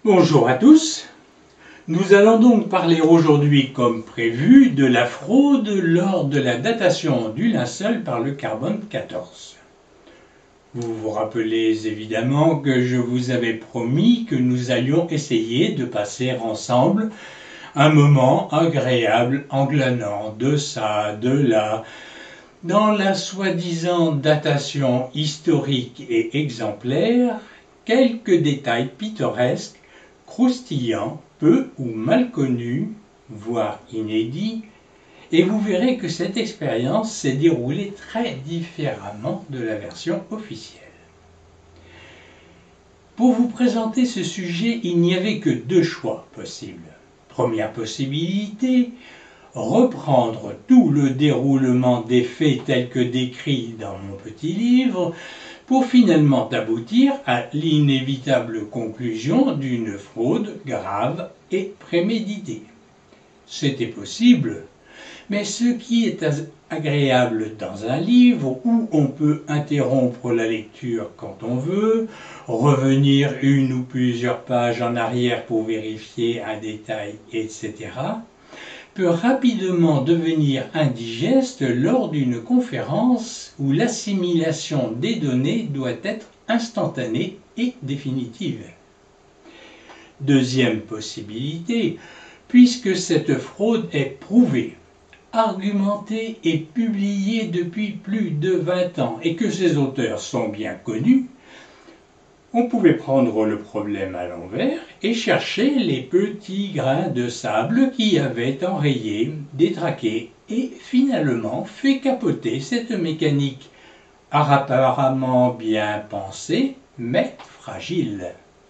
Bonjour à tous, nous allons donc parler aujourd'hui, comme prévu, de la fraude lors de la datation du linceul par le carbone 14. Vous vous rappelez évidemment que je vous avais promis que nous allions essayer de passer ensemble un moment agréable en glanant de ça, de là, dans la soi-disant datation historique et exemplaire, quelques détails pittoresques, croustillants, peu ou mal connus, voire inédits, et vous verrez que cette expérience s'est déroulée très différemment de la version officielle. Pour vous présenter ce sujet, il n'y avait que deux choix possibles. Première possibilité, reprendre tout le déroulement des faits tels que décrits dans mon petit livre pour finalement aboutir à l'inévitable conclusion d'une fraude grave et préméditée. C'était possible, mais ce qui est agréable dans un livre où on peut interrompre la lecture quand on veut, revenir une ou plusieurs pages en arrière pour vérifier un détail, etc., peut rapidement devenir indigeste lors d'une conférence où l'assimilation des données doit être instantanée et définitive. Deuxième possibilité, puisque cette fraude est prouvée, argumentée et publiée depuis plus de 20 ans et que ses auteurs sont bien connus, on pouvait prendre le problème à l'envers et chercher les petits grains de sable qui avaient enrayé, détraqué et finalement fait capoter cette mécanique apparemment bien pensée, mais fragile.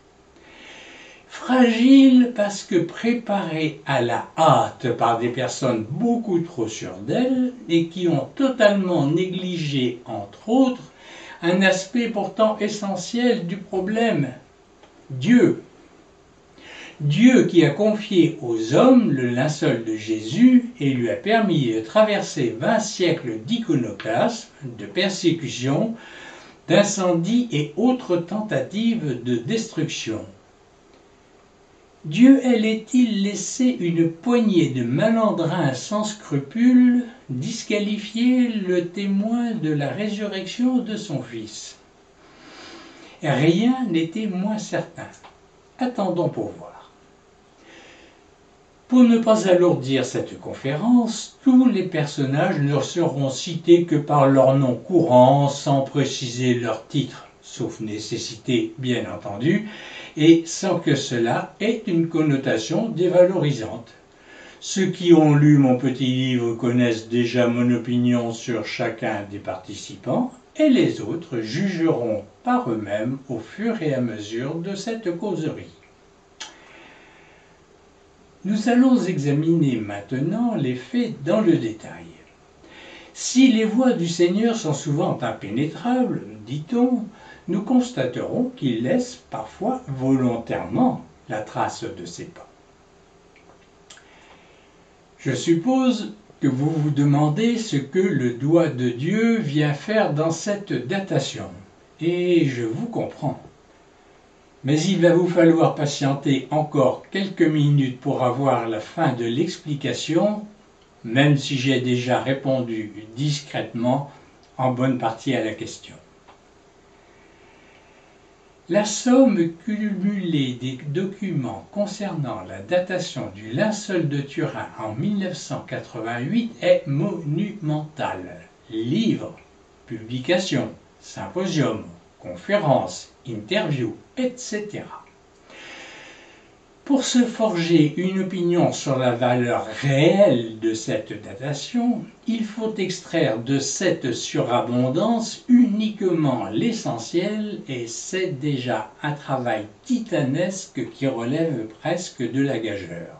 Fragile parce que préparée à la hâte par des personnes beaucoup trop sûres d'elles et qui ont totalement négligé, entre autres, un aspect pourtant essentiel du problème, Dieu. Dieu qui a confié aux hommes le linceul de Jésus et lui a permis de traverser 20 siècles d'iconoclasme, de persécution, d'incendies et autres tentatives de destruction. Dieu allait-il laisser une poignée de malandrins sans scrupules disqualifier le témoin de la résurrection de son Fils? Rien n'était moins certain. Attendons pour voir. Pour ne pas alourdir cette conférence, tous les personnages ne seront cités que par leur nom courant, sans préciser leur titre, sauf nécessité bien entendu, et sans que cela ait une connotation dévalorisante. Ceux qui ont lu mon petit livre connaissent déjà mon opinion sur chacun des participants, et les autres jugeront par eux-mêmes au fur et à mesure de cette causerie. Nous allons examiner maintenant les faits dans le détail. Si les voies du Seigneur sont souvent impénétrables, dit-on, nous constaterons qu'il laisse parfois volontairement la trace de ses pas. Je suppose que vous vous demandez ce que le doigt de Dieu vient faire dans cette datation, et je vous comprends. Mais il va vous falloir patienter encore quelques minutes pour avoir la fin de l'explication, même si j'ai déjà répondu discrètement en bonne partie à la question. La somme cumulée des documents concernant la datation du linceul de Turin en 1988 est monumentale. Livres, publications, symposiums, conférences, interviews, etc. Pour se forger une opinion sur la valeur réelle de cette datation, il faut extraire de cette surabondance uniquement l'essentiel et c'est déjà un travail titanesque qui relève presque de la gageure.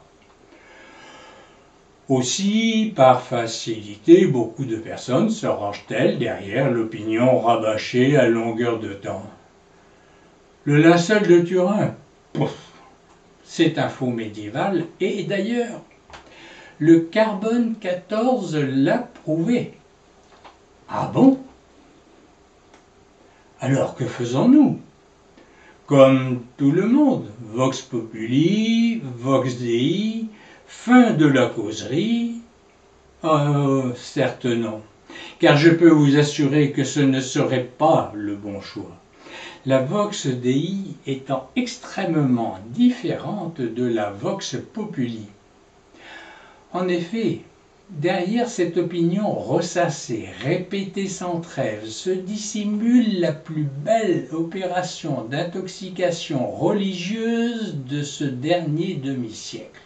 Aussi, par facilité, beaucoup de personnes se rangent-elles derrière l'opinion rabâchée à longueur de temps. Le linceul de Turin, pouf, c'est un faux médiéval, et d'ailleurs, le carbone 14 l'a prouvé. Ah bon? Alors que faisons-nous? Comme tout le monde, vox populi, vox dei, fin de la causerie. Oh, certes non, car je peux vous assurer que ce ne serait pas le bon choix. La vox dei étant extrêmement différente de la vox populi. En effet, derrière cette opinion ressassée, répétée sans trêve, se dissimule la plus belle opération d'intoxication religieuse de ce dernier demi-siècle.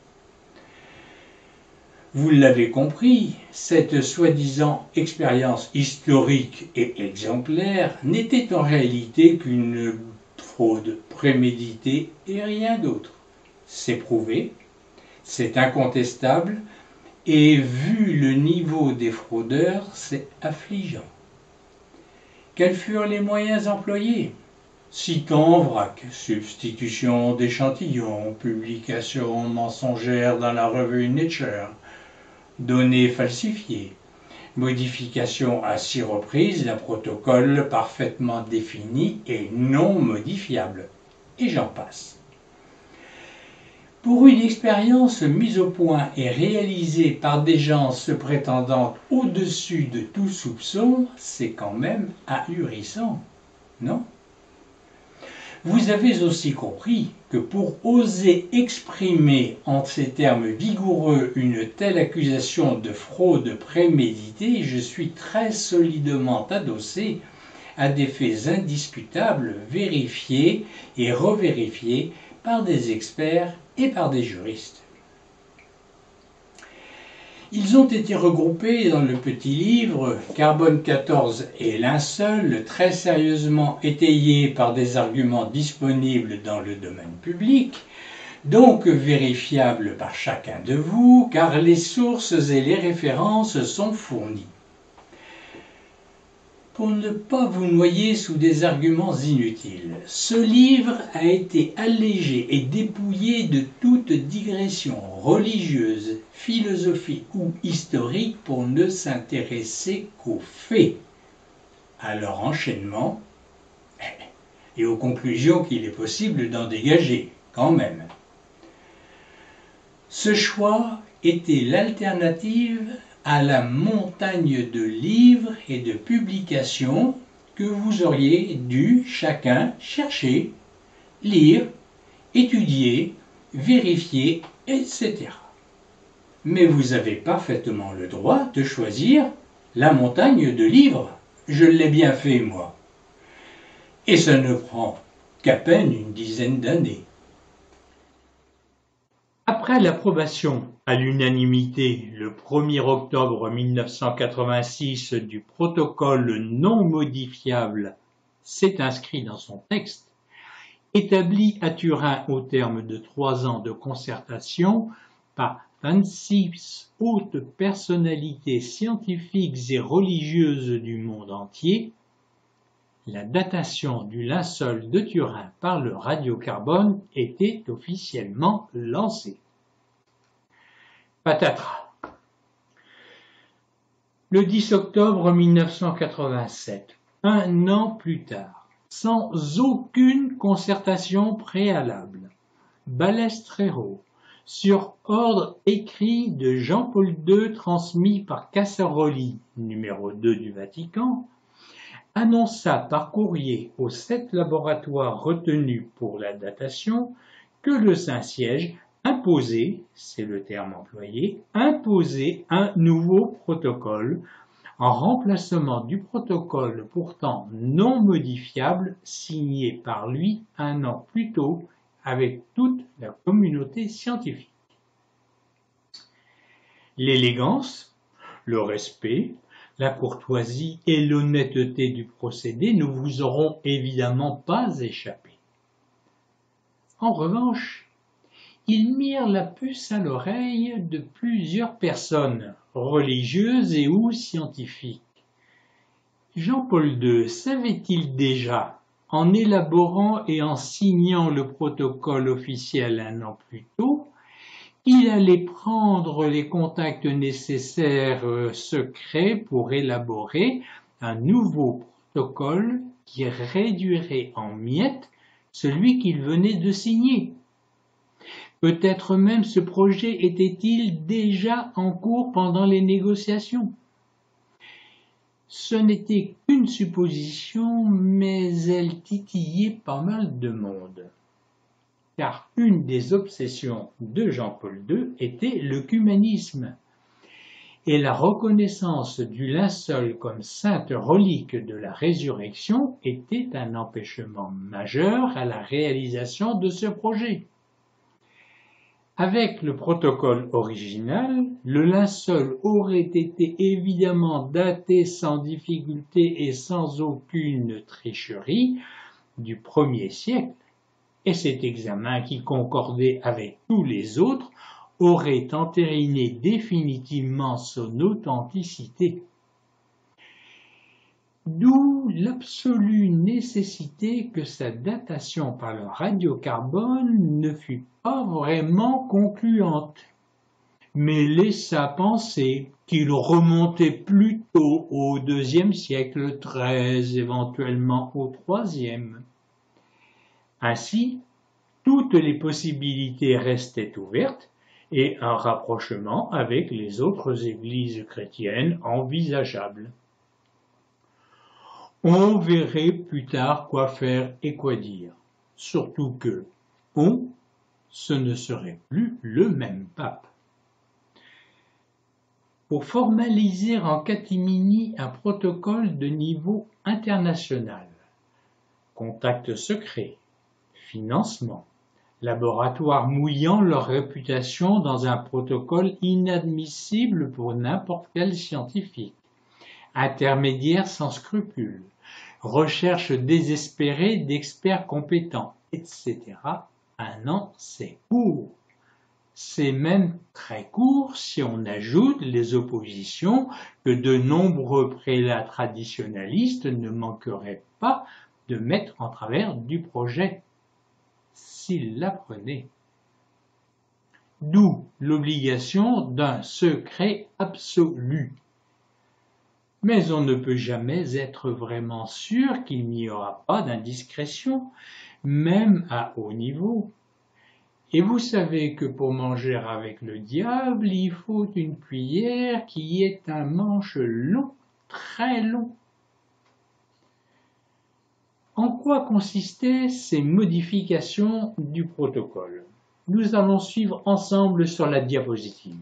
Vous l'avez compris, cette soi-disant expérience historique et exemplaire n'était en réalité qu'une fraude préméditée et rien d'autre. C'est prouvé, c'est incontestable, et vu le niveau des fraudeurs, c'est affligeant. Quels furent les moyens employés? Citons vrac, substitution d'échantillons, publication mensongère dans la revue Nature, données falsifiées, modification à 6 reprises d'un protocole parfaitement défini et non modifiable, et j'en passe. Pour une expérience mise au point et réalisée par des gens se prétendant au-dessus de tout soupçon, c'est quand même ahurissant, non? Vous avez aussi compris que pour oser exprimer en ces termes vigoureux une telle accusation de fraude préméditée, je suis très solidement adossé à des faits indiscutables, vérifiés et revérifiés par des experts et par des juristes. Ils ont été regroupés dans le petit livre Carbone 14 et linceul, très sérieusement étayés par des arguments disponibles dans le domaine public, donc vérifiables par chacun de vous, car les sources et les références sont fournies. Pour ne pas vous noyer sous des arguments inutiles, ce livre a été allégé et dépouillé de toute digression religieuse, philosophique ou historique pour ne s'intéresser qu'aux faits, à leur enchaînement et aux conclusions qu'il est possible d'en dégager, quand même. Ce choix était l'alternative à la montagne de livres et de publications que vous auriez dû chacun chercher, lire, étudier, vérifier, etc. Mais vous avez parfaitement le droit de choisir la montagne de livres. Je l'ai bien fait, moi. Et ça ne prend qu'à peine une dizaine d'années. Après l'approbation à l'unanimité le 1er octobre 1986 du protocole non modifiable, c'est inscrit dans son texte, établi à Turin au terme de 3 ans de concertation par 26 hautes personnalités scientifiques et religieuses du monde entier, la datation du linceul de Turin par le radiocarbone était officiellement lancée. Patatras. Le 10 octobre 1987, un an plus tard, sans aucune concertation préalable, Balestrero, sur ordre écrit de Jean-Paul II transmis par Casseroli, numéro 2 du Vatican, annonça par courrier aux 7 laboratoires retenus pour la datation que le Saint-Siège imposait, c'est le terme employé, imposait un nouveau protocole en remplacement du protocole pourtant non modifiable signé par lui 1 an plus tôt avec toute la communauté scientifique. L'élégance, le respect, la courtoisie et l'honnêteté du procédé ne vous auront évidemment pas échappé. En revanche, ils mirent la puce à l'oreille de plusieurs personnes, religieuses et ou scientifiques. Jean-Paul II savait-il déjà, en élaborant et en signant le protocole officiel 1 an plus tôt, il allait prendre les contacts nécessaires secrets pour élaborer un nouveau protocole qui réduirait en miettes celui qu'il venait de signer. Peut-être même ce projet était-il déjà en cours pendant les négociations. Ce n'était qu'une supposition, mais elle titillait pas mal de monde. Car une des obsessions de Jean-Paul II était l'œcuménisme, et la reconnaissance du linceul comme sainte relique de la résurrection était un empêchement majeur à la réalisation de ce projet. Avec le protocole original, le linceul aurait été évidemment daté sans difficulté et sans aucune tricherie du 1er siècle, et cet examen qui concordait avec tous les autres aurait entériné définitivement son authenticité. D'où l'absolue nécessité que sa datation par le radiocarbone ne fût pas vraiment concluante, mais laissa penser qu'il remontait plutôt au IIe siècle XIII, éventuellement au IIIe. Ainsi, toutes les possibilités restaient ouvertes et un rapprochement avec les autres églises chrétiennes envisageable. On verrait plus tard quoi faire et quoi dire, surtout que ce ne serait plus le même pape. Pour formaliser en catimini un protocole de niveau international, contact secret, financement, laboratoire mouillant leur réputation dans un protocole inadmissible pour n'importe quel scientifique, intermédiaire sans scrupules, recherche désespérée d'experts compétents, etc. Un an, c'est court. C'est même très court si on ajoute les oppositions que de nombreux prélats traditionalistes ne manqueraient pas de mettre en travers du projet, s'ils l'apprenaient. D'où l'obligation d'un secret absolu. Mais on ne peut jamais être vraiment sûr qu'il n'y aura pas d'indiscrétion, même à haut niveau. Et vous savez que pour manger avec le diable, il faut une cuillère qui ait un manche long, très long. En quoi consistaient ces modifications du protocole? Nous allons suivre ensemble sur la diapositive.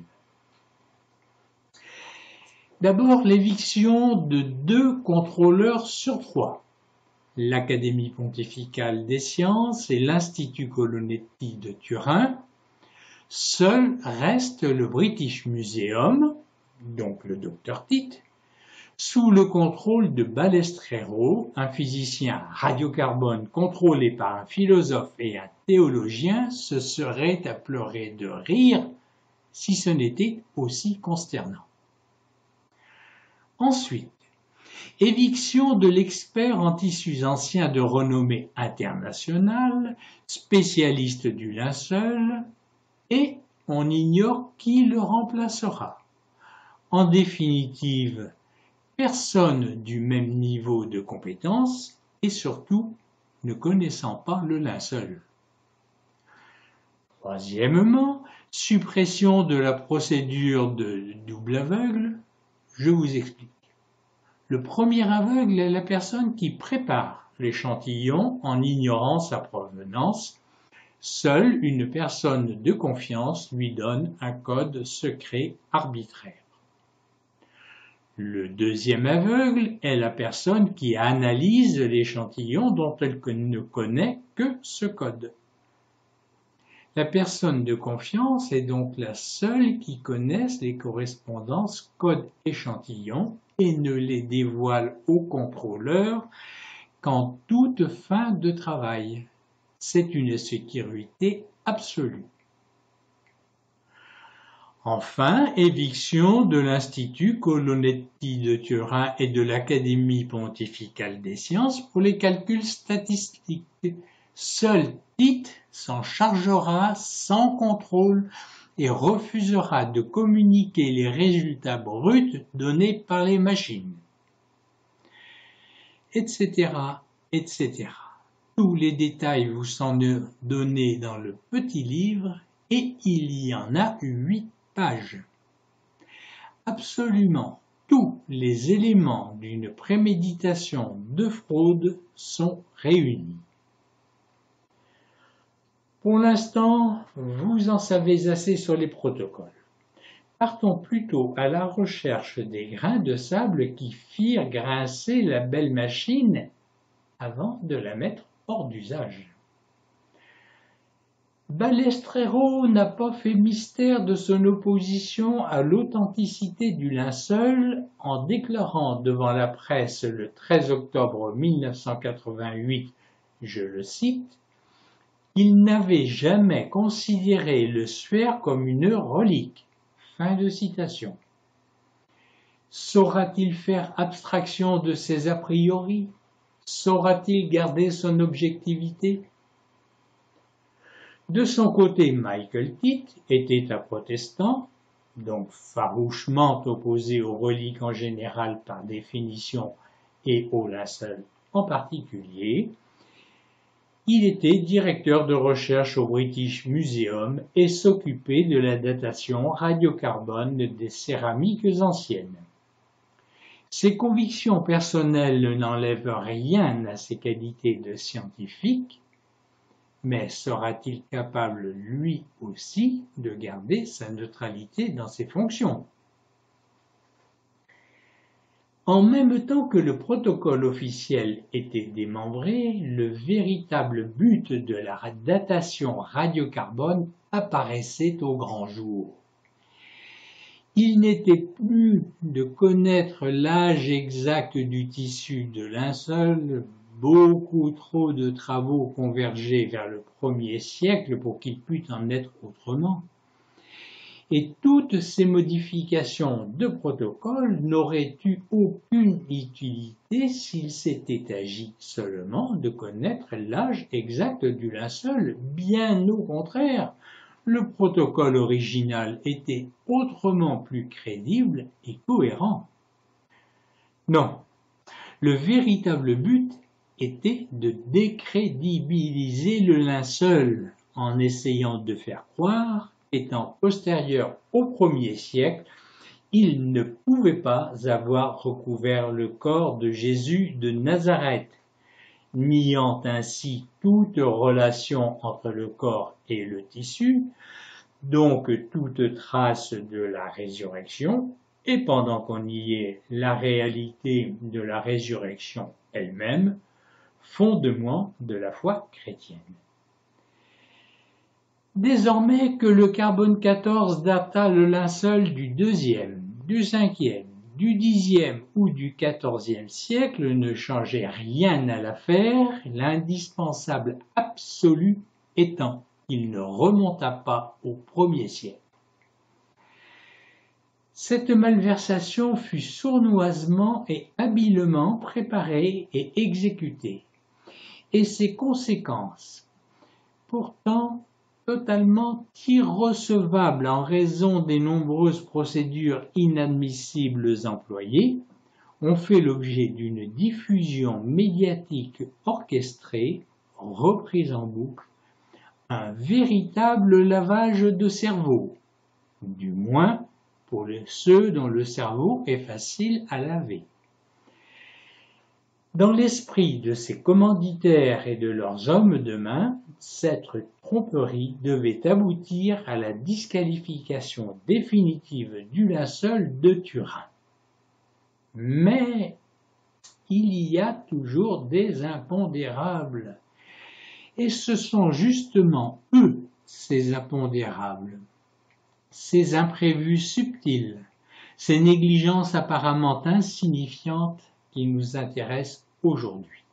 D'abord, l'éviction de 2 contrôleurs sur 3, l'Académie pontificale des sciences et l'Institut Colonetti de Turin. Seul reste le British Museum, donc le Dr Titt, sous le contrôle de Balestrero, un physicien radiocarbone contrôlé par un philosophe et un théologien. Ce serait à pleurer de rire si ce n'était aussi consternant. Ensuite, éviction de l'expert en tissus anciens de renommée internationale, spécialiste du linceul, et on ignore qui le remplacera. En définitive, personne du même niveau de compétence et surtout ne connaissant pas le linceul. Troisièmement, suppression de la procédure de double aveugle. Je vous explique. Le premier aveugle est la personne qui prépare l'échantillon en ignorant sa provenance. Seule une personne de confiance lui donne un code secret arbitraire. Le deuxième aveugle est la personne qui analyse l'échantillon dont elle ne connaît que ce code. La personne de confiance est donc la seule qui connaisse les correspondances code-échantillon et ne les dévoile au contrôleur qu'en toute fin de travail. C'est une sécurité absolue. Enfin, éviction de l'Institut Colonetti de Turin et de l'Académie pontificale des sciences pour les calculs statistiques. Seul Titt s'en chargera sans contrôle et refusera de communiquer les résultats bruts donnés par les machines, etc., etc. Tous les détails vous sont donnés dans le petit livre et il y en a 8 pages. Absolument tous les éléments d'une préméditation de fraude sont réunis. Pour l'instant, vous en savez assez sur les protocoles. Partons plutôt à la recherche des grains de sable qui firent grincer la belle machine avant de la mettre hors d'usage. Balestrero n'a pas fait mystère de son opposition à l'authenticité du linceul en déclarant devant la presse le 13 octobre 1988, je le cite, qu'il n'avait jamais considéré le suaire comme une relique. Fin de citation. Saura-t-il faire abstraction de ses a priori? Saura-t-il garder son objectivité? De son côté, Michael Titt était un protestant, donc farouchement opposé aux reliques en général par définition et au linceul en particulier. Il était directeur de recherche au British Museum et s'occupait de la datation radiocarbone des céramiques anciennes. Ses convictions personnelles n'enlèvent rien à ses qualités de scientifique, mais sera-t-il capable lui aussi de garder sa neutralité dans ses fonctions? En même temps que le protocole officiel était démembré, le véritable but de la datation radiocarbone apparaissait au grand jour. Il n'était plus de connaître l'âge exact du tissu de linceul, beaucoup trop de travaux convergeaient vers le 1er siècle pour qu'il pût en être autrement. Et toutes ces modifications de protocole n'auraient eu aucune utilité s'il s'était agi seulement de connaître l'âge exact du linceul. Bien au contraire, le protocole original était autrement plus crédible et cohérent. Non, le véritable but était de décrédibiliser le linceul en essayant de faire croire étant postérieur au 1er siècle, il ne pouvait pas avoir recouvert le corps de Jésus de Nazareth, niant ainsi toute relation entre le corps et le tissu, donc toute trace de la résurrection, et pendant qu'on y est, la réalité de la résurrection elle-même, fondement de la foi chrétienne. Désormais que le carbone 14 data le linceul du 2e, du 5e, du 10e ou du 14e siècle ne changeait rien à l'affaire, l'indispensable absolu étant qu'il ne remonta pas au 1er siècle. Cette malversation fut sournoisement et habilement préparée et exécutée, et ses conséquences, pourtant totalement irrecevables en raison des nombreuses procédures inadmissibles employées, ont fait l'objet d'une diffusion médiatique orchestrée, reprise en boucle, un véritable lavage de cerveau, du moins pour ceux dont le cerveau est facile à laver. Dans l'esprit de ces commanditaires et de leurs hommes de main, cette tromperie devait aboutir à la disqualification définitive du linceul de Turin. Mais il y a toujours des impondérables, et ce sont justement eux, ces impondérables, ces imprévus subtils, ces négligences apparemment insignifiantes qui nous intéressent aujourd'hui.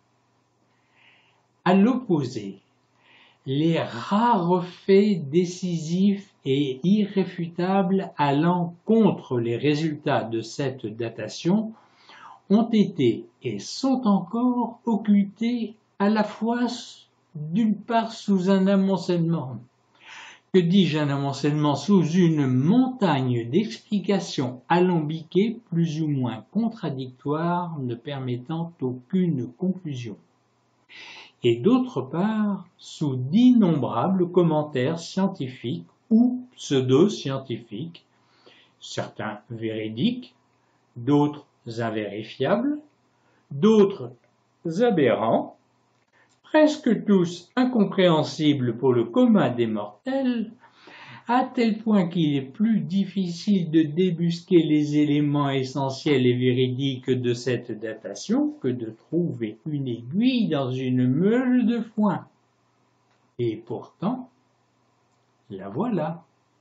À l'opposé, les rares faits décisifs et irréfutables allant contre les résultats de cette datation ont été et sont encore occultés à la fois d'une part sous un amoncellement, que dis-je un amoncellement, sous une montagne d'explications alambiquées plus ou moins contradictoires ne permettant aucune conclusion. et d'autre part sous d'innombrables commentaires scientifiques ou pseudo-scientifiques, certains véridiques, d'autres invérifiables, d'autres aberrants, presque tous incompréhensibles pour le commun des mortels, à tel point qu'il est plus difficile de débusquer les éléments essentiels et véridiques de cette datation que de trouver une aiguille dans une meule de foin. Et pourtant, la voilà.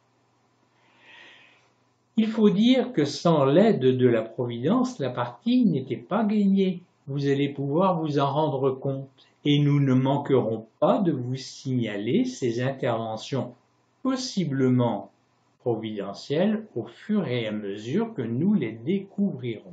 Il faut dire que sans l'aide de la Providence, la partie n'était pas gagnée. Vous allez pouvoir vous en rendre compte, et nous ne manquerons pas de vous signaler ces interventions possiblement providentielles au fur et à mesure que nous les découvrirons.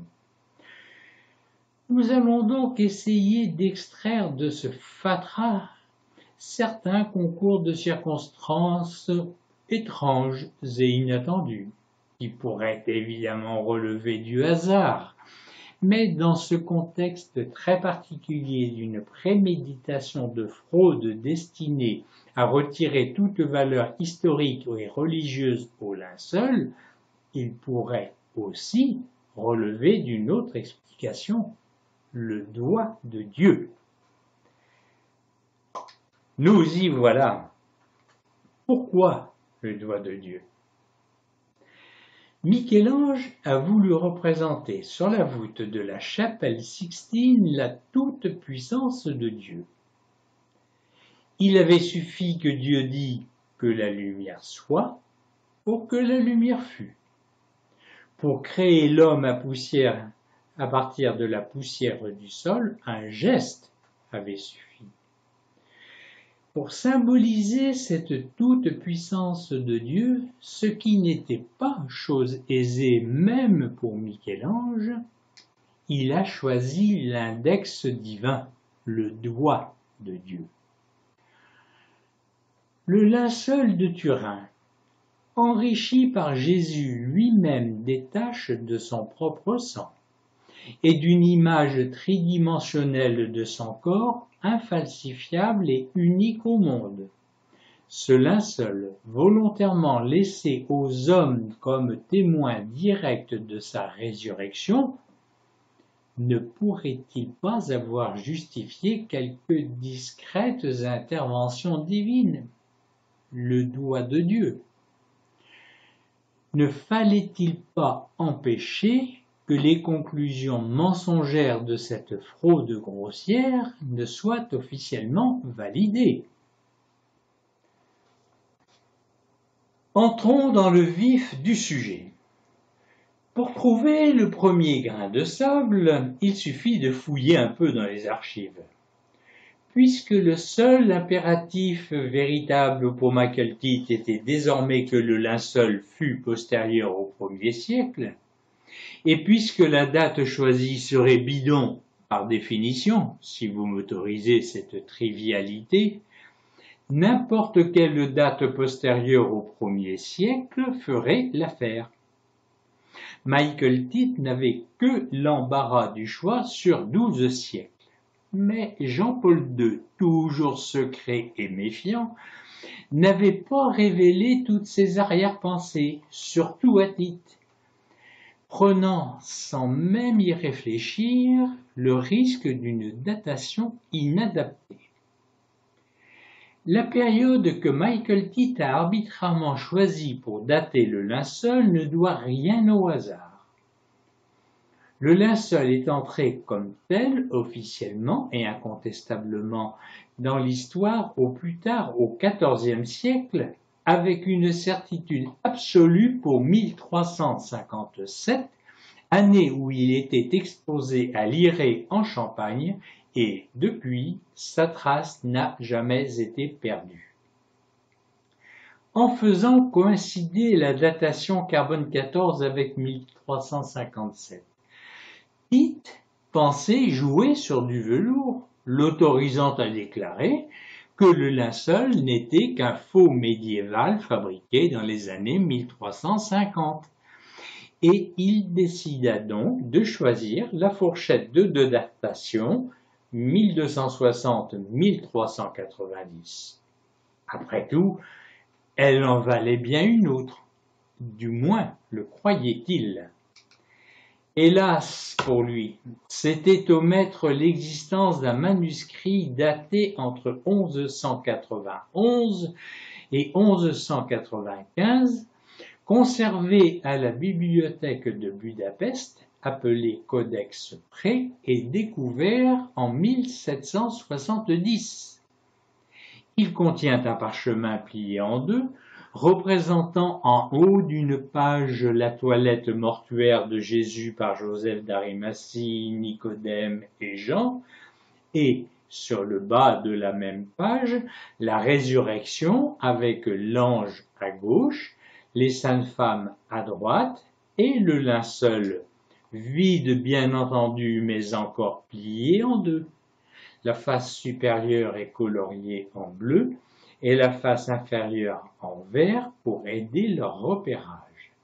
Nous allons donc essayer d'extraire de ce fatras certains concours de circonstances étranges et inattendues, qui pourraient évidemment relever du hasard, mais dans ce contexte très particulier d'une préméditation de fraude destinée à retirer toute valeur historique et religieuse au linceul, il pourrait aussi relever d'une autre explication, le doigt de Dieu. Nous y voilà. Pourquoi le doigt de Dieu ? Michel-Ange a voulu représenter sur la voûte de la chapelle Sixtine la toute-puissance de Dieu. Il avait suffi que Dieu dît que la lumière soit pour que la lumière fût. Pour créer l'homme à partir de la poussière du sol, un geste avait suffi. Pour symboliser cette toute-puissance de Dieu, ce qui n'était pas chose aisée même pour Michel-Ange, il a choisi l'index divin, le doigt de Dieu. Le linceul de Turin, enrichi par Jésus lui-même des taches de son propre sang et d'une image tridimensionnelle de son corps, infalsifiable et unique au monde. Ce linceul, volontairement laissé aux hommes comme témoins directs de sa résurrection, ne pourrait-il pas avoir justifié quelques discrètes interventions divines? Le doigt de Dieu. Ne fallait-il pas empêcher que les conclusions mensongères de cette fraude grossière ne soient officiellement validées? Entrons dans le vif du sujet. Pour trouver le premier grain de sable, il suffit de fouiller un peu dans les archives. Puisque le seul impératif véritable pour Macaltit était désormais que le linceul fût postérieur au 1er siècle, et puisque la date choisie serait bidon par définition, si vous m'autorisez cette trivialité, n'importe quelle date postérieure au 1er siècle ferait l'affaire. Macaltit n'avait que l'embarras du choix sur 12 siècles. Mais Jean-Paul II, toujours secret et méfiant, n'avait pas révélé toutes ses arrière-pensées, surtout à Tite, prenant sans même y réfléchir le risque d'une datation inadaptée. La période que Macaltit a arbitrairement choisie pour dater le linceul ne doit rien au hasard. Le linceul est entré comme tel, officiellement et incontestablement, dans l'histoire au plus tard au XIVe siècle, avec une certitude absolue pour 1357, année où il était exposé à Lirey en Champagne, et depuis, sa trace n'a jamais été perdue. En faisant coïncider la datation carbone 14 avec 1357, Tite pensait jouer sur du velours, l'autorisant à déclarer que le linceul n'était qu'un faux médiéval fabriqué dans les années 1350. Et il décida donc de choisir la fourchette de datation 1260-1390. Après tout, elle en valait bien une autre, du moins le croyait-il. Hélas pour lui, c'était omettre l'existence d'un manuscrit daté entre 1191 et 1195, conservé à la bibliothèque de Budapest, appelé Codex Pré, et découvert en 1770. Il contient un parchemin plié en deux, représentant en haut d'une page la toilette mortuaire de Jésus par Joseph d'Arimathie, Nicodème et Jean, et sur le bas de la même page, la résurrection avec l'ange à gauche, les saintes femmes à droite et le linceul, vide bien entendu mais encore plié en deux. La face supérieure est coloriée en bleu et la face inférieure en vert pour aider leur repérage.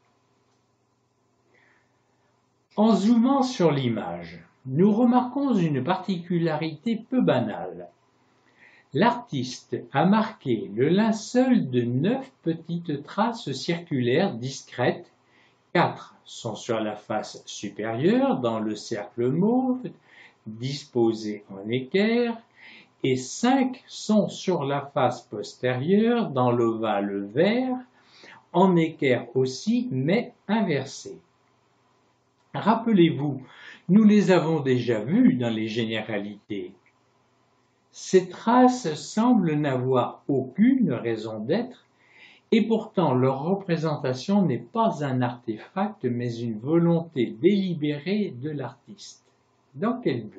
En zoomant sur l'image, nous remarquons une particularité peu banale. L'artiste a marqué le linceul de 9 petites traces circulaires discrètes. 4 sont sur la face supérieure dans le cercle mauve, disposées en équerre, et 5 sont sur la face postérieure dans l'ovale vert, en équerre aussi, mais inversé. Rappelez-vous, nous les avons déjà vus dans les généralités. Ces traces semblent n'avoir aucune raison d'être, et pourtant leur représentation n'est pas un artefact, mais une volonté délibérée de l'artiste. Dans quel but ?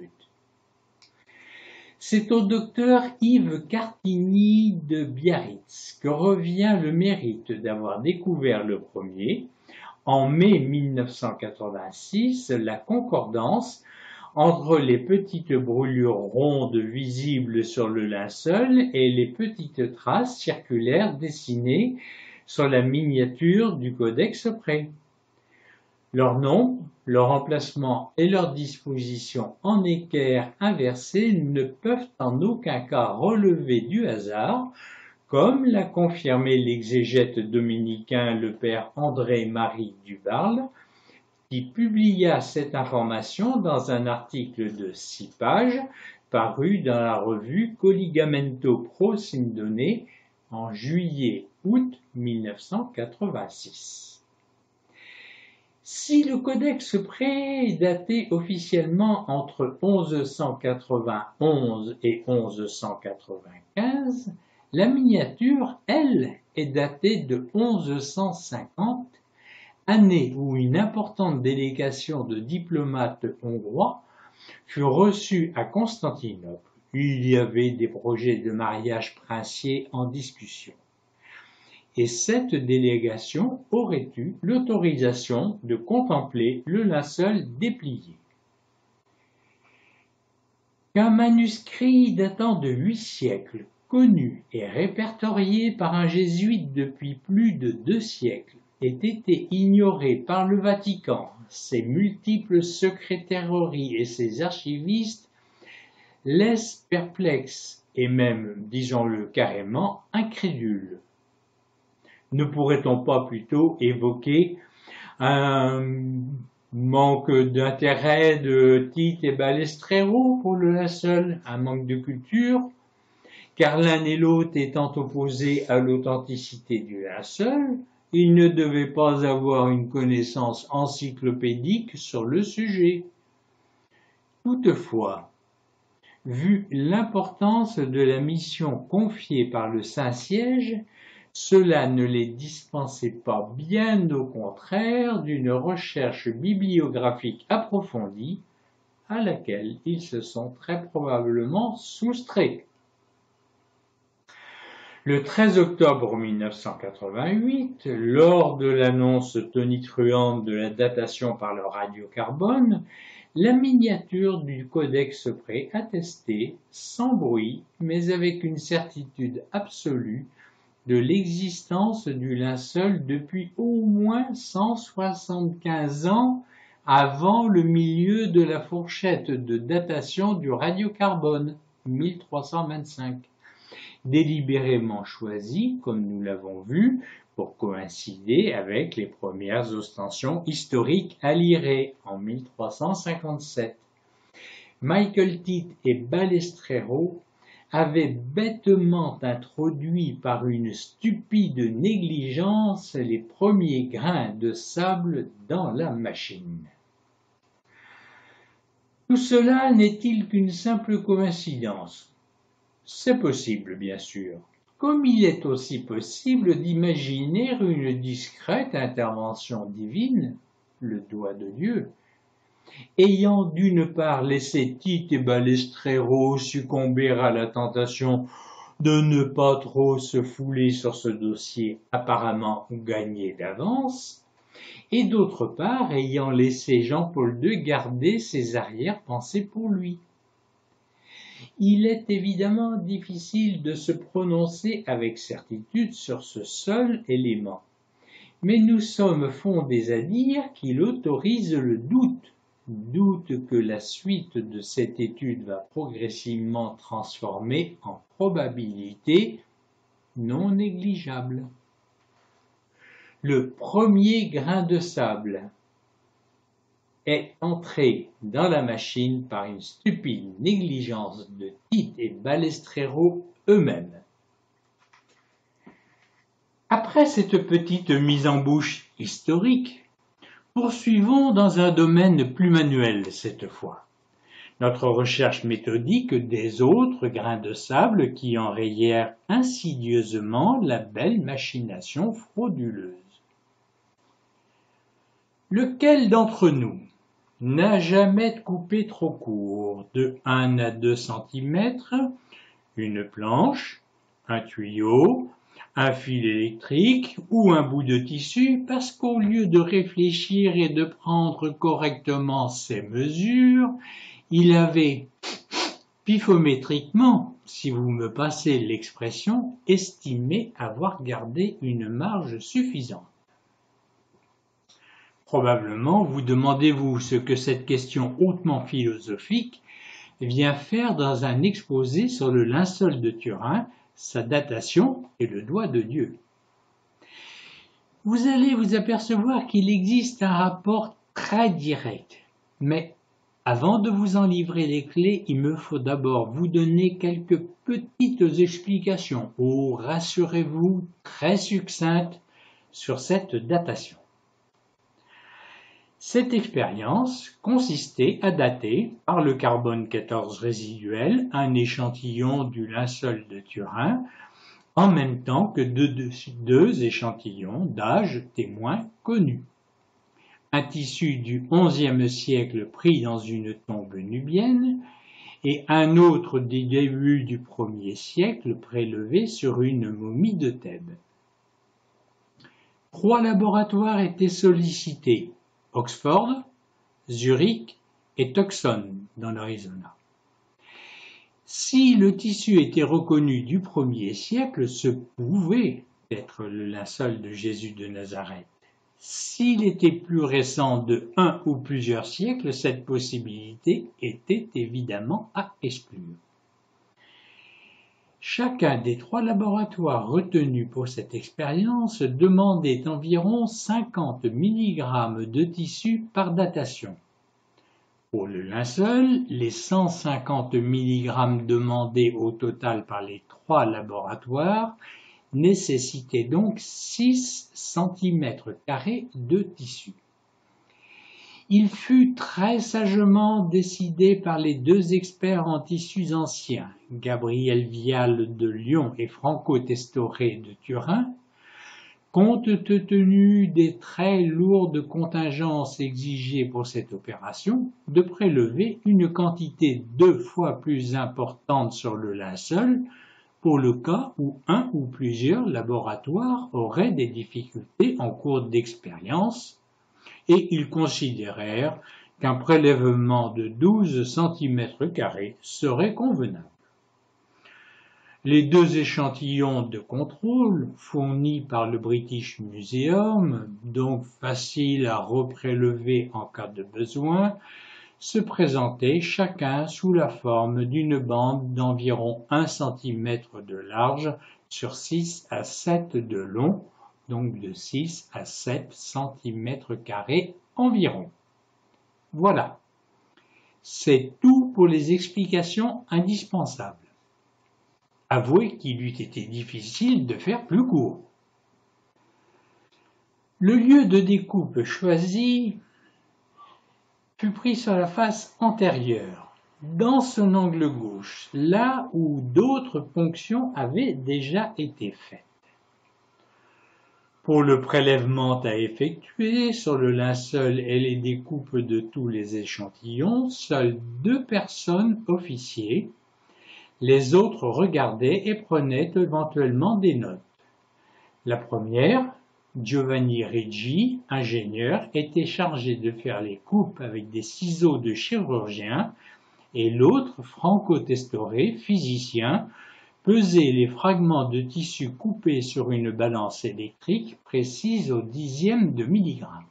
C'est au docteur Yves Cartigny de Biarritz que revient le mérite d'avoir découvert le premier, en mai 1986, la concordance entre les petites brûlures rondes visibles sur le linceul et les petites traces circulaires dessinées sur la miniature du Codex Pré. Leur nombre, leur emplacement et leur disposition en équerre inversé ne peuvent en aucun cas relever du hasard, comme l'a confirmé l'exégète dominicain le père André-Marie Dubarle, qui publia cette information dans un article de 6 pages paru dans la revue Collegamento Pro Sindone en juillet-août 1986. Si le Codex Pré est daté officiellement entre 1191 et 1195, la miniature, elle, est datée de 1150, année où une importante délégation de diplomates hongrois fut reçue à Constantinople. Il y avait des projets de mariage princier en discussion. Et cette délégation aurait eu l'autorisation de contempler le linceul déplié. Qu'un manuscrit datant de 8 siècles, connu et répertorié par un jésuite depuis plus de 2 siècles, ait été ignoré par le Vatican, ses multiples secrétaireries et ses archivistes, laisse perplexe et même, disons-le carrément, incrédule. Ne pourrait-on pas plutôt évoquer un manque d'intérêt de Tite et Balestrero pour le linceul, un manque de culture, car l'un et l'autre étant opposés à l'authenticité du linceul, ils ne devaient pas avoir une connaissance encyclopédique sur le sujet. Toutefois, vu l'importance de la mission confiée par le Saint-Siège, cela ne les dispensait pas, bien au contraire, d'une recherche bibliographique approfondie à laquelle ils se sont très probablement soustraits. Le 13 octobre 1988, lors de l'annonce tonitruante de la datation par le radiocarbone, la miniature du Codex Pré attestait, sans bruit, mais avec une certitude absolue, de l'existence du linceul depuis au moins 175 ans avant le milieu de la fourchette de datation du radiocarbone, 1325, délibérément choisi, comme nous l'avons vu, pour coïncider avec les premières ostensions historiques à Lirey en 1357. Michael Titt et Balestrero avaient bêtement introduit par une stupide négligence les premiers grains de sable dans la machine. Tout cela n'est-il qu'une simple coïncidence? C'est possible, bien sûr, comme il est aussi possible d'imaginer une discrète intervention divine, le doigt de Dieu, ayant d'une part laissé Titt et Balestrero succomber à la tentation de ne pas trop se fouler sur ce dossier apparemment gagné d'avance, et d'autre part ayant laissé Jean-Paul II garder ses arrière-pensées pour lui. Il est évidemment difficile de se prononcer avec certitude sur ce seul élément, mais nous sommes fondés à dire qu'il autorise le doute que la suite de cette étude va progressivement transformer en probabilité non négligeable. Le premier grain de sable est entré dans la machine par une stupide négligence de Titt et Balestrero eux-mêmes. Après cette petite mise en bouche historique, poursuivons dans un domaine plus manuel cette fois. Notre recherche méthodique des autres grains de sable qui enrayèrent insidieusement la belle machination frauduleuse. Lequel d'entre nous n'a jamais coupé trop court, de 1 à 2 cm, une planche, un tuyau, un fil électrique ou un bout de tissu parce qu'au lieu de réfléchir et de prendre correctement ses mesures, il avait pifométriquement, si vous me passez l'expression, estimé avoir gardé une marge suffisante. Probablement vous demandez-vous ce que cette question hautement philosophique vient faire dans un exposé sur le linceul de Turin, sa datation et le doigt de Dieu. Vous allez vous apercevoir qu'il existe un rapport très direct, mais avant de vous en livrer les clés, il me faut d'abord vous donner quelques petites explications, ou rassurez-vous, très succinctes, sur cette datation. Cette expérience consistait à dater, par le carbone 14 résiduel, un échantillon du linceul de Turin, en même temps que deux échantillons d'âge témoins connus. Un tissu du XIe siècle pris dans une tombe nubienne et un autre des débuts du 1er siècle prélevé sur une momie de Thèbes. 3 laboratoires étaient sollicités, Oxford, Zurich et Tucson dans l'Arizona. Si le tissu était reconnu du 1er siècle, ce pouvait être le linceul de Jésus de Nazareth. S'il était plus récent de 1 ou plusieurs siècles, cette possibilité était évidemment à exclure. Chacun des 3 laboratoires retenus pour cette expérience demandait environ 50 mg de tissu par datation. Pour le linceul, les 150 mg demandés au total par les 3 laboratoires nécessitaient donc 6 cm² de tissu. Il fut très sagement décidé par les 2 experts en tissus anciens, Gabriel Vial de Lyon et Franco Testore de Turin, compte tenu des très lourdes contingences exigées pour cette opération, de prélever une quantité 2 fois plus importante sur le linceul pour le cas où un ou plusieurs laboratoires auraient des difficultés en cours d'expérience, et ils considérèrent qu'un prélèvement de 12 cm² serait convenable. Les deux échantillons de contrôle, fournis par le British Museum, donc faciles à reprélever en cas de besoin, se présentaient chacun sous la forme d'une bande d'environ 1 cm de large sur 6 à 7 de long, donc de 6 à 7 cm² environ. Voilà, c'est tout pour les explications indispensables. Avouez qu'il eût été difficile de faire plus court. Le lieu de découpe choisi fut pris sur la face antérieure, dans son angle gauche, là où d'autres ponctions avaient déjà été faites. Pour le prélèvement à effectuer sur le linceul et les découpes de tous les échantillons, seules 2 personnes officiaient. Les autres regardaient et prenaient éventuellement des notes. La première, Giovanni Riggi, ingénieur, était chargé de faire les coupes avec des ciseaux de chirurgien, et l'autre, Franco Testore, physicien, pesait les fragments de tissu coupés sur une balance électrique précise au dixième de milligramme.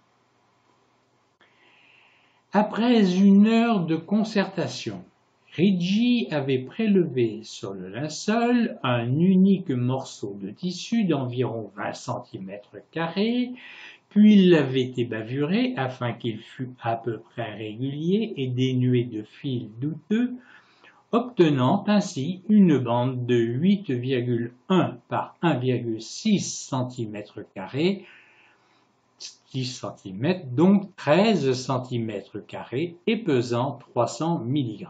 Après 1 heure de concertation, Riggi avait prélevé sur le linceul un unique morceau de tissu d'environ 20 cm², puis il l'avait ébavuré afin qu'il fût à peu près régulier et dénué de fils douteux, obtenant ainsi une bande de 8,1 par 1,6 cm², 10 cm, donc 13 cm², et pesant 300 mg.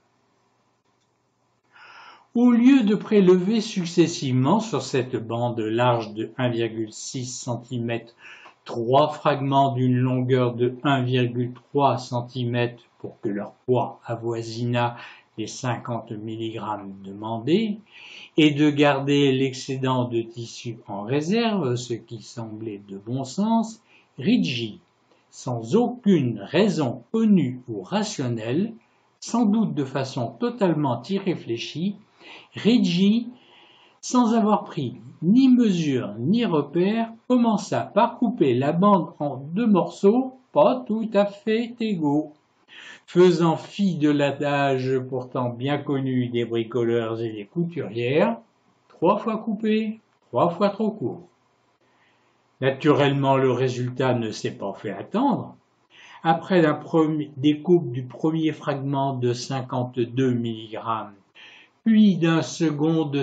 Au lieu de prélever successivement sur cette bande large de 1,6 cm 3 fragments d'une longueur de 1,3 cm pour que leur poids avoisinât les 50 mg demandés, et de garder l'excédent de tissu en réserve, ce qui semblait de bon sens, Riggi, sans aucune raison connue ou rationnelle, sans doute de façon totalement irréfléchie, Riggi, sans avoir pris ni mesure ni repère, commença par couper la bande en 2 morceaux pas tout à fait égaux, faisant fi de l'adage pourtant bien connu des bricoleurs et des couturières, 3 fois coupé, 3 fois trop court. Naturellement, le résultat ne s'est pas fait attendre. Après la découpe du premier fragment de 52 mg, puis d'un second de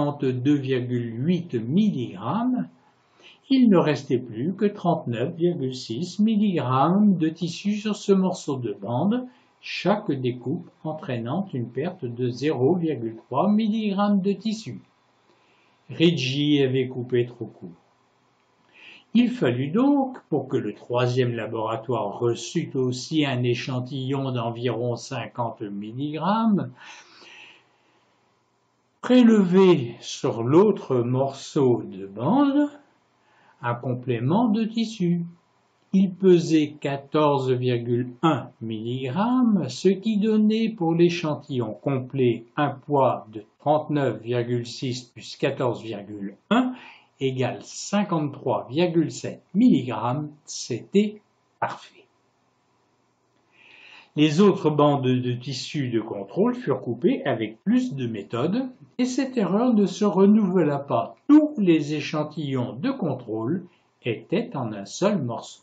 52,8 mg, il ne restait plus que 39,6 mg de tissu sur ce morceau de bande, chaque découpe entraînant une perte de 0,3 mg de tissu. Riggi avait coupé trop court. Il fallut donc, pour que le troisième laboratoire reçût aussi un échantillon d'environ 50 mg, prélever sur l'autre morceau de bande un complément de tissu. Il pesait 14,1 mg, ce qui donnait pour l'échantillon complet un poids de 39,6 plus 14,1 égale 53,7 mg. C'était parfait. Les autres bandes de tissu de contrôle furent coupées avec plus de méthode, et cette erreur ne se renouvela pas. Tous les échantillons de contrôle étaient en un seul morceau.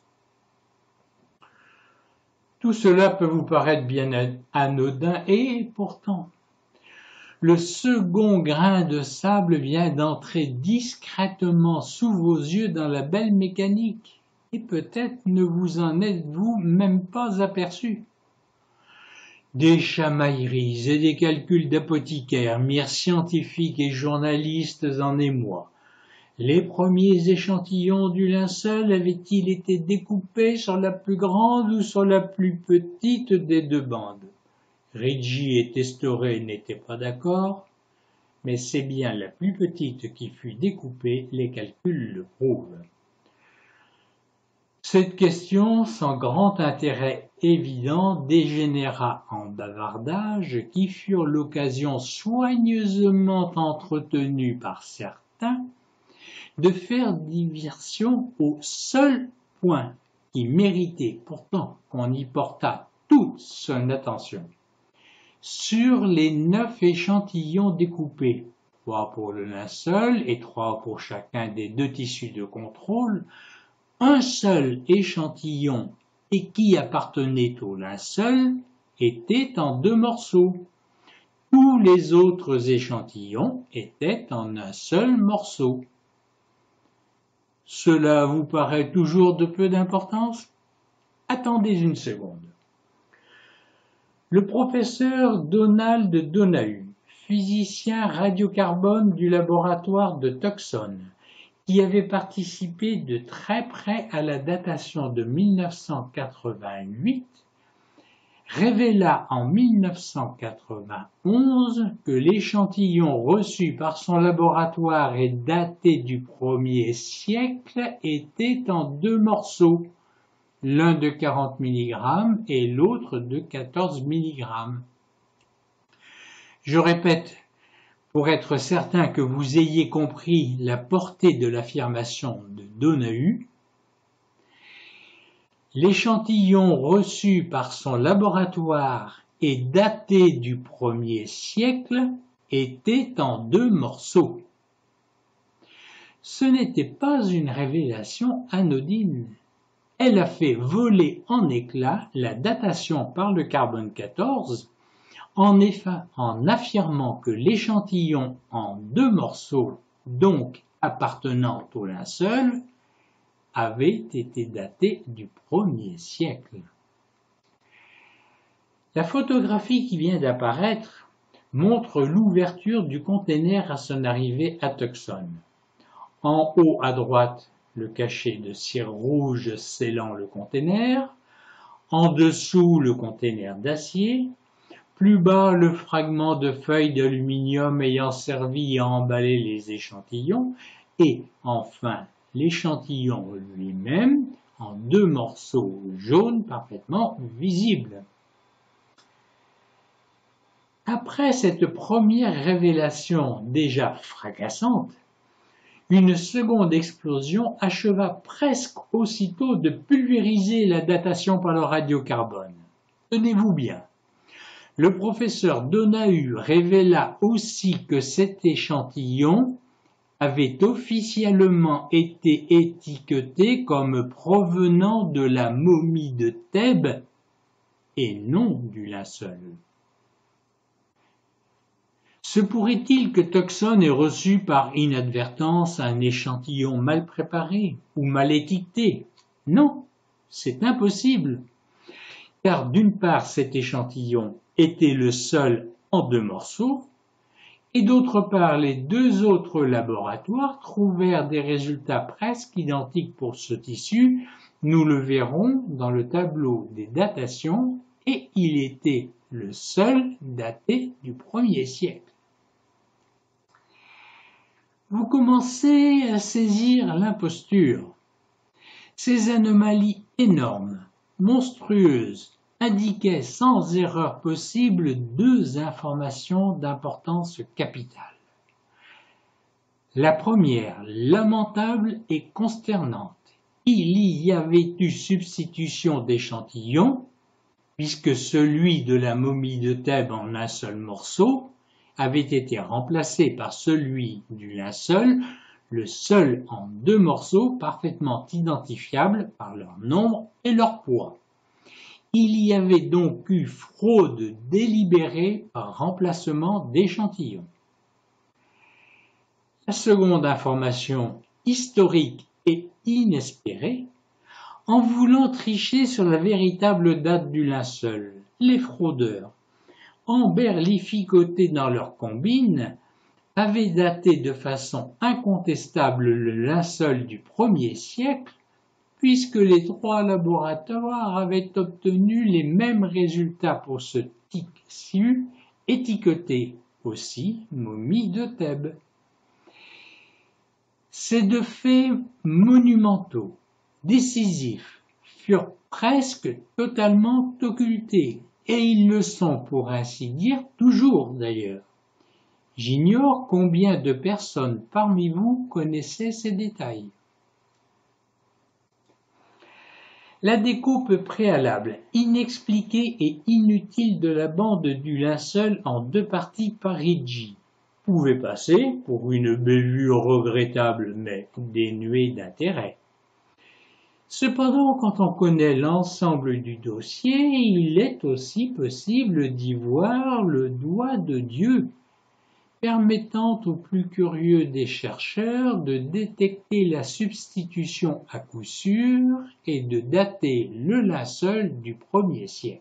Tout cela peut vous paraître bien anodin, et pourtant, le second grain de sable vient d'entrer discrètement sous vos yeux dans la belle mécanique, et peut-être ne vous en êtes-vous même pas aperçu. Des chamailleries et des calculs d'apothicaires mirent scientifiques et journalistes en émoi. Les premiers échantillons du linceul avaient-ils été découpés sur la plus grande ou sur la plus petite des 2 bandes? Riggi et Testore n'étaient pas d'accord, mais c'est bien la plus petite qui fut découpée, les calculs le prouvent. Cette question, sans grand intérêt évident dégénéra en bavardage qui furent l'occasion soigneusement entretenue par certains de faire diversion au seul point qui méritait pourtant qu'on y portât toute son attention. Sur les 9 échantillons découpés, 3 pour le linceul et 3 pour chacun des 2 tissus de contrôle, un seul échantillon et qui appartenait au linceul était en 2 morceaux. Tous les autres échantillons étaient en un seul morceau. Cela vous paraît toujours de peu d'importance? Attendez une seconde. Le professeur Donald Donahue, physicien radiocarbone du laboratoire de Tucson, qui avait participé de très près à la datation de 1988, révéla en 1991 que l'échantillon reçu par son laboratoire et daté du 1er siècle était en 2 morceaux, l'un de 40 mg et l'autre de 14 mg. Je répète, pour être certain que vous ayez compris la portée de l'affirmation de Donahue, l'échantillon reçu par son laboratoire et daté du 1er siècle était en 2 morceaux. Ce n'était pas une révélation anodine. Elle a fait voler en éclats la datation par le carbone 14 en affirmant que l'échantillon en 2 morceaux, donc appartenant au linceul, avait été daté du 1er siècle. La photographie qui vient d'apparaître montre l'ouverture du conteneur à son arrivée à Tucson. En haut à droite, le cachet de cire rouge scellant le conteneur, en dessous le conteneur d'acier, plus bas le fragment de feuille d'aluminium ayant servi à emballer les échantillons, et enfin l'échantillon lui-même en 2 morceaux jaunes parfaitement visibles. Après cette première révélation déjà fracassante, une seconde explosion acheva presque aussitôt de pulvériser la datation par le radiocarbone. Tenez-vous bien. Le professeur Donahue révéla aussi que cet échantillon avait officiellement été étiqueté comme provenant de la momie de Thèbes et non du linceul. Se pourrait-il que Tucson ait reçu par inadvertance un échantillon mal préparé ou mal étiqueté? Non, c'est impossible, car d'une part cet échantillon était le seul en 2 morceaux, et d'autre part les 2 autres laboratoires trouvèrent des résultats presque identiques pour ce tissu, nous le verrons dans le tableau des datations, et il était le seul daté du 1er siècle. Vous commencez à saisir l'imposture. Ces anomalies énormes, monstrueuses, indiquaient sans erreur possible 2 informations d'importance capitale. La première, lamentable et consternante. Il y avait eu substitution d'échantillons, puisque celui de la momie de Thèbes en un seul morceau avait été remplacé par celui du linceul, le seul en 2 morceaux parfaitement identifiables par leur nombre et leur poids. Il y avait donc eu fraude délibérée par remplacement d'échantillons. La seconde information, historique et inespérée, en voulant tricher sur la véritable date du linceul, les fraudeurs, emberlificotés dans leurs combines, avaient daté de façon incontestable le linceul du 1er siècle, puisque les 3 laboratoires avaient obtenu les mêmes résultats pour ce tissu, étiqueté aussi momie de Thèbes. Ces 2 faits monumentaux, décisifs, furent presque totalement occultés, et ils le sont pour ainsi dire toujours d'ailleurs. J'ignore combien de personnes parmi vous connaissaient ces détails. La découpe préalable, inexpliquée et inutile de la bande du linceul en 2 parties par Ricci pouvait passer pour une bévue regrettable mais dénuée d'intérêt. Cependant, quand on connaît l'ensemble du dossier, il est aussi possible d'y voir le doigt de Dieu, permettant aux plus curieux des chercheurs de détecter la substitution à coup sûr et de dater le linceul du 1er siècle.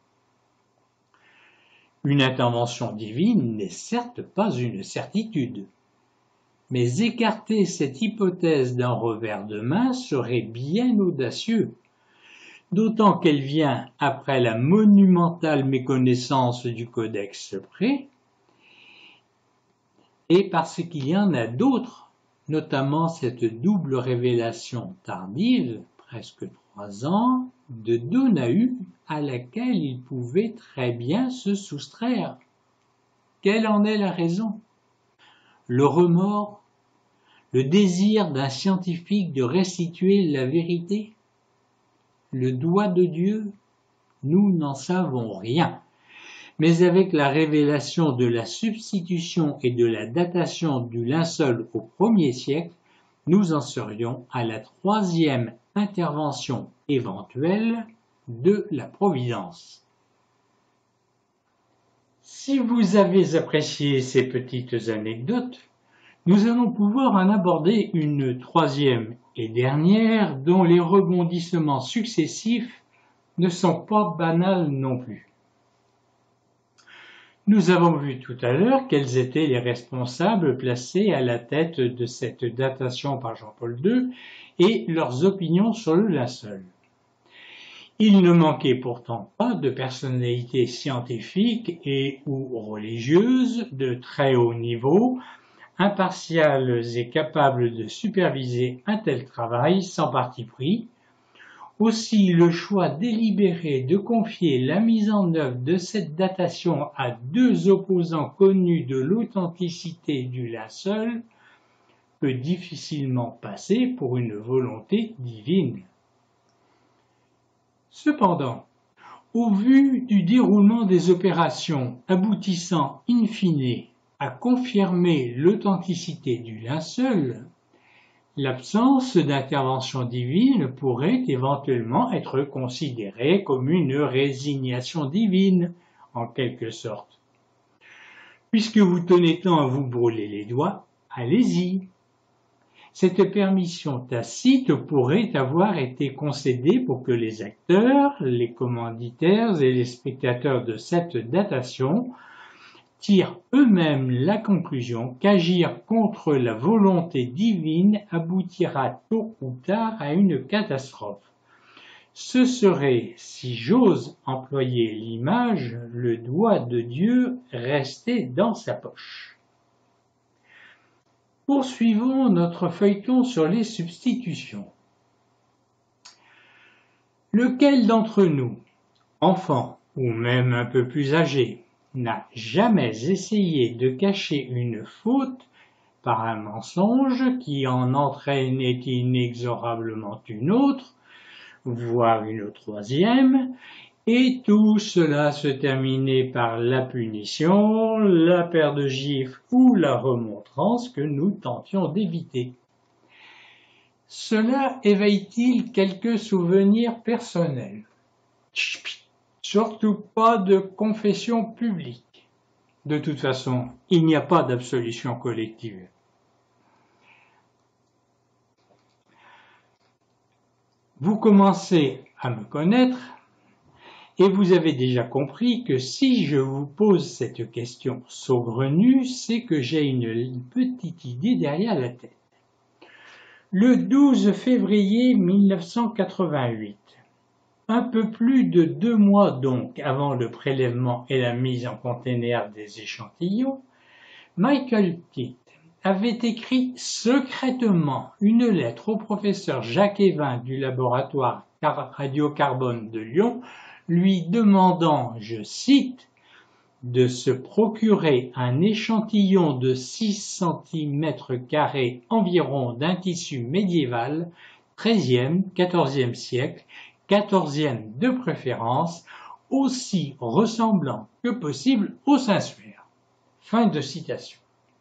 Une intervention divine n'est certes pas une certitude, mais écarter cette hypothèse d'un revers de main serait bien audacieux, d'autant qu'elle vient après la monumentale méconnaissance du Codex Pré, et parce qu'il y en a d'autres, notamment cette double révélation tardive, presque 3 ans, de Donahue, à laquelle il pouvait très bien se soustraire. Quelle en est la raison? Le remords? Le désir d'un scientifique de restituer la vérité? Le doigt de Dieu? Nous n'en savons rien. Mais avec la révélation de la substitution et de la datation du linceul au 1er siècle, nous en serions à la 3e intervention éventuelle de la Providence. Si vous avez apprécié ces petites anecdotes, nous allons pouvoir en aborder une 3e et dernière dont les rebondissements successifs ne sont pas banals non plus. Nous avons vu tout à l'heure quels étaient les responsables placés à la tête de cette datation par Jean-Paul II et leurs opinions sur le linceul. Il ne manquait pourtant pas de personnalités scientifiques et ou religieuses de très haut niveau, impartiales et capables de superviser un tel travail sans parti pris. Aussi, le choix délibéré de confier la mise en œuvre de cette datation à 2 opposants connus de l'authenticité du linceul peut difficilement passer pour une volonté divine. Cependant, au vu du déroulement des opérations aboutissant in fine à confirmer l'authenticité du linceul, l'absence d'intervention divine pourrait éventuellement être considérée comme une résignation divine, en quelque sorte. Puisque vous tenez tant à vous brûler les doigts, allez-y. Cette permission tacite pourrait avoir été concédée pour que les acteurs, les commanditaires et les spectateurs de cette datation tirent eux-mêmes la conclusion qu'agir contre la volonté divine aboutira tôt ou tard à une catastrophe. Ce serait, si j'ose employer l'image, le doigt de Dieu resté dans sa poche. Poursuivons notre feuilleton sur les substitutions. Lequel d'entre nous, enfant ou même un peu plus âgé, n'a jamais essayé de cacher une faute par un mensonge qui en entraînait inexorablement une autre, voire une 3e, et tout cela se terminait par la punition, la paire de gifles ou la remontrance que nous tentions d'éviter. Cela éveille-t-il quelques souvenirs personnels? Surtout pas de confession publique. De toute façon, il n'y a pas d'absolution collective. Vous commencez à me connaître et vous avez déjà compris que si je vous pose cette question saugrenue, c'est que j'ai une petite idée derrière la tête. Le 12 février 1988, un peu plus de 2 mois donc avant le prélèvement et la mise en container des échantillons, Michael Pitt avait écrit secrètement une lettre au professeur Jacques Evin du laboratoire radiocarbone de Lyon, lui demandant, je cite, de se procurer un échantillon de 6 cm² environ d'un tissu médiéval, 13e, 14e siècle, 14e de préférence, aussi ressemblant que possible au Saint-Suaire. Fin de citation.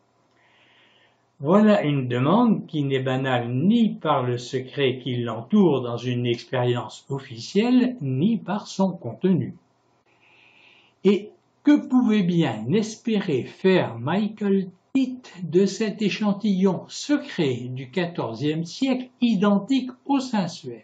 Voilà une demande qui n'est banale ni par le secret qui l'entoure dans une expérience officielle, ni par son contenu. Et que pouvait bien espérer faire Michael Titt de cet échantillon secret du XIVe siècle identique au Saint-Suaire?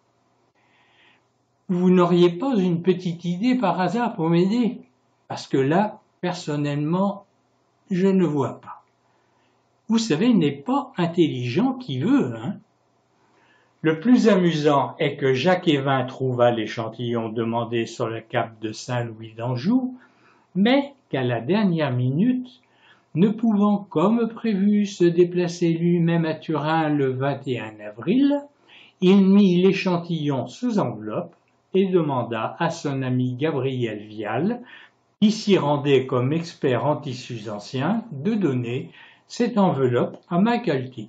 Vous n'auriez pas une petite idée par hasard pour m'aider? Parce que là, personnellement, je ne vois pas. Vous savez, il n'est pas intelligent qui veut, hein. Le plus amusant est que Jacques Évin trouva l'échantillon demandé sur le cap de Saint-Louis d'Anjou, mais qu'à la dernière minute, ne pouvant comme prévu se déplacer lui-même à Turin le 21 avril, il mit l'échantillon sous enveloppe et demanda à son ami Gabriel Vial, qui s'y rendait comme expert en tissus anciens, de donner cette enveloppe à Michael Titt.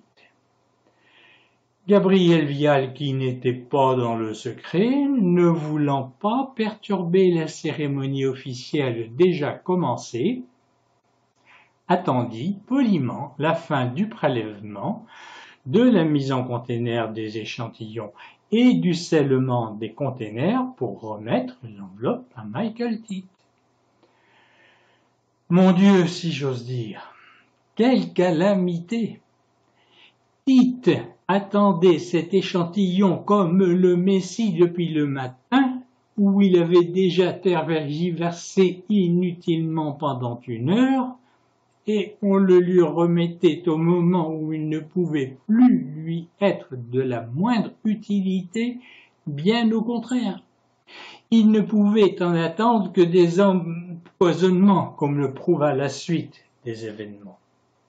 Gabriel Vial, qui n'était pas dans le secret, ne voulant pas perturber la cérémonie officielle déjà commencée, attendit poliment la fin du prélèvement, de la mise en container des échantillons et du scellement des containers pour remettre l'enveloppe à Michael Titt. Mon Dieu, si j'ose dire, quelle calamité! Titt attendait cet échantillon comme le Messie depuis le matin, où il avait déjà tergiversé inutilement pendant 1 heure, et on le lui remettait au moment où il ne pouvait plus lui être de la moindre utilité, bien au contraire. Il ne pouvait en attendre que des empoisonnements, comme le prouva la suite des événements.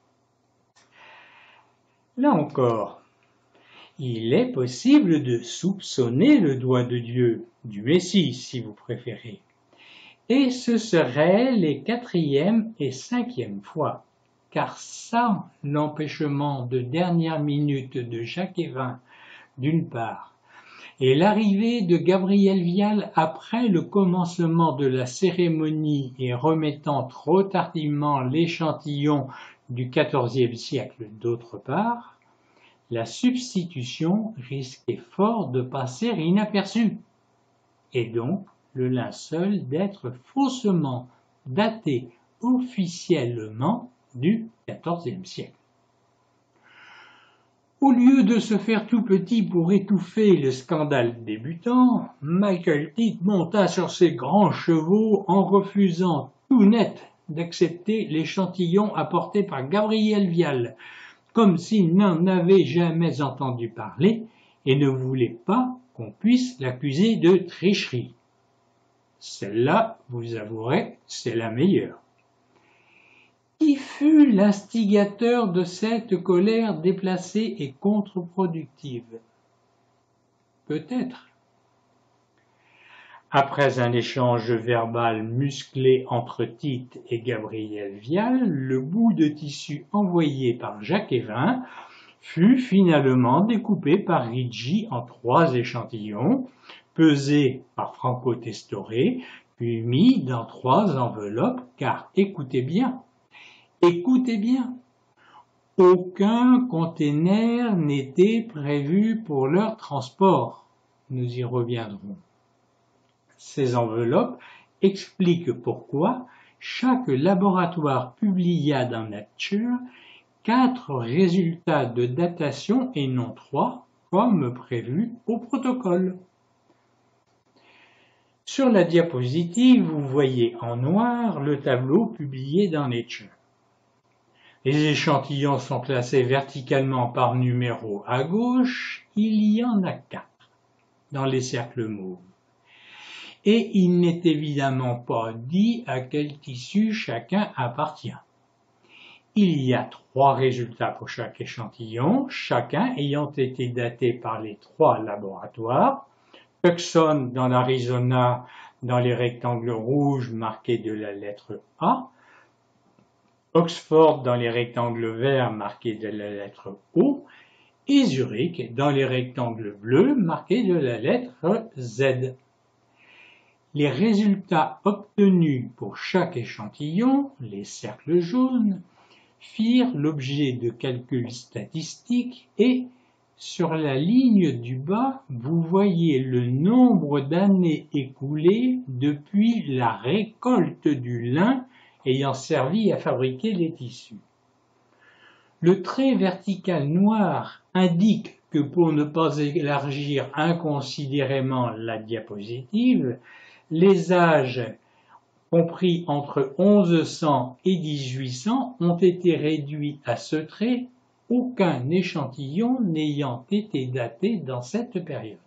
Là encore, il est possible de soupçonner le doigt de Dieu, du Messie si vous préférez, et ce seraient les 4e et 5e fois, car sans l'empêchement de dernière minute de Jacques Évin, d'une part, et l'arrivée de Gabriel Vial après le commencement de la cérémonie et remettant trop tardivement l'échantillon du XIVe siècle d'autre part, la substitution risquait fort de passer inaperçue, et donc le linceul d'être faussement daté officiellement du XIVe siècle. Au lieu de se faire tout petit pour étouffer le scandale débutant, Michael Titt monta sur ses grands chevaux en refusant tout net d'accepter l'échantillon apporté par Gabriel Vial, comme s'il n'en avait jamais entendu parler et ne voulait pas qu'on puisse l'accuser de tricherie. Celle-là, vous avouerez, c'est la meilleure. Qui fut l'instigateur de cette colère déplacée et contre-productive? Peut-être. Après un échange verbal musclé entre Titt et Gabriel Vial, le bout de tissu envoyé par Jacques Évin fut finalement découpé par Riggi en 3 échantillons, pesé par Franco Testore, puis mis dans 3 enveloppes, car écoutez bien, aucun conteneur n'était prévu pour leur transport. Nous y reviendrons. Ces enveloppes expliquent pourquoi chaque laboratoire publia dans Nature 4 résultats de datation et non 3, comme prévu au protocole. Sur la diapositive, vous voyez en noir le tableau publié dans Nature. Les échantillons sont classés verticalement par numéro à gauche, il y en a 4 dans les cercles mauves. Et il n'est évidemment pas dit à quel tissu chacun appartient. Il y a 3 résultats pour chaque échantillon, chacun ayant été daté par les 3 laboratoires, Tucson dans l'Arizona dans les rectangles rouges marqués de la lettre A, Oxford dans les rectangles verts marqués de la lettre O, et Zurich dans les rectangles bleus marqués de la lettre Z. Les résultats obtenus pour chaque échantillon, les cercles jaunes, firent l'objet de calculs statistiques et, sur la ligne du bas, vous voyez le nombre d'années écoulées depuis la récolte du lin ayant servi à fabriquer les tissus. Le trait vertical noir indique que pour ne pas élargir inconsidérément la diapositive, les âges compris entre 1100 et 1800 ont été réduits à ce trait, aucun échantillon n'ayant été daté dans cette période.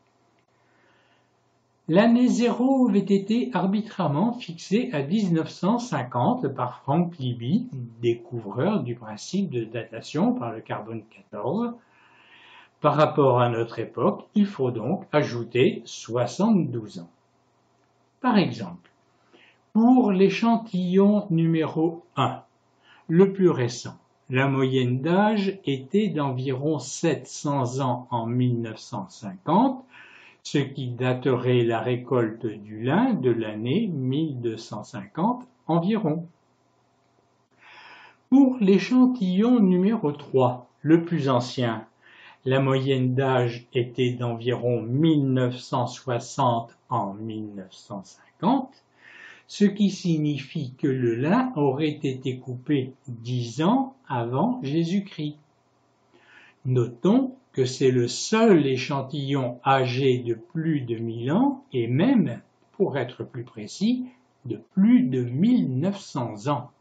L'année 0 avait été arbitrairement fixée à 1950 par Frank Libby, découvreur du principe de datation par le carbone 14. Par rapport à notre époque, il faut donc ajouter 72 ans. Par exemple, pour l'échantillon numéro 1, le plus récent, la moyenne d'âge était d'environ 700 ans en 1950, ce qui daterait la récolte du lin de l'année 1250 environ. Pour l'échantillon numéro 3, le plus ancien, la moyenne d'âge était d'environ 1960 en 1950, ce qui signifie que le lin aurait été coupé 10 ans avant Jésus-Christ. Notons que c'est le seul échantillon âgé de plus de 1000 ans et même, pour être plus précis, de plus de 1900 ans.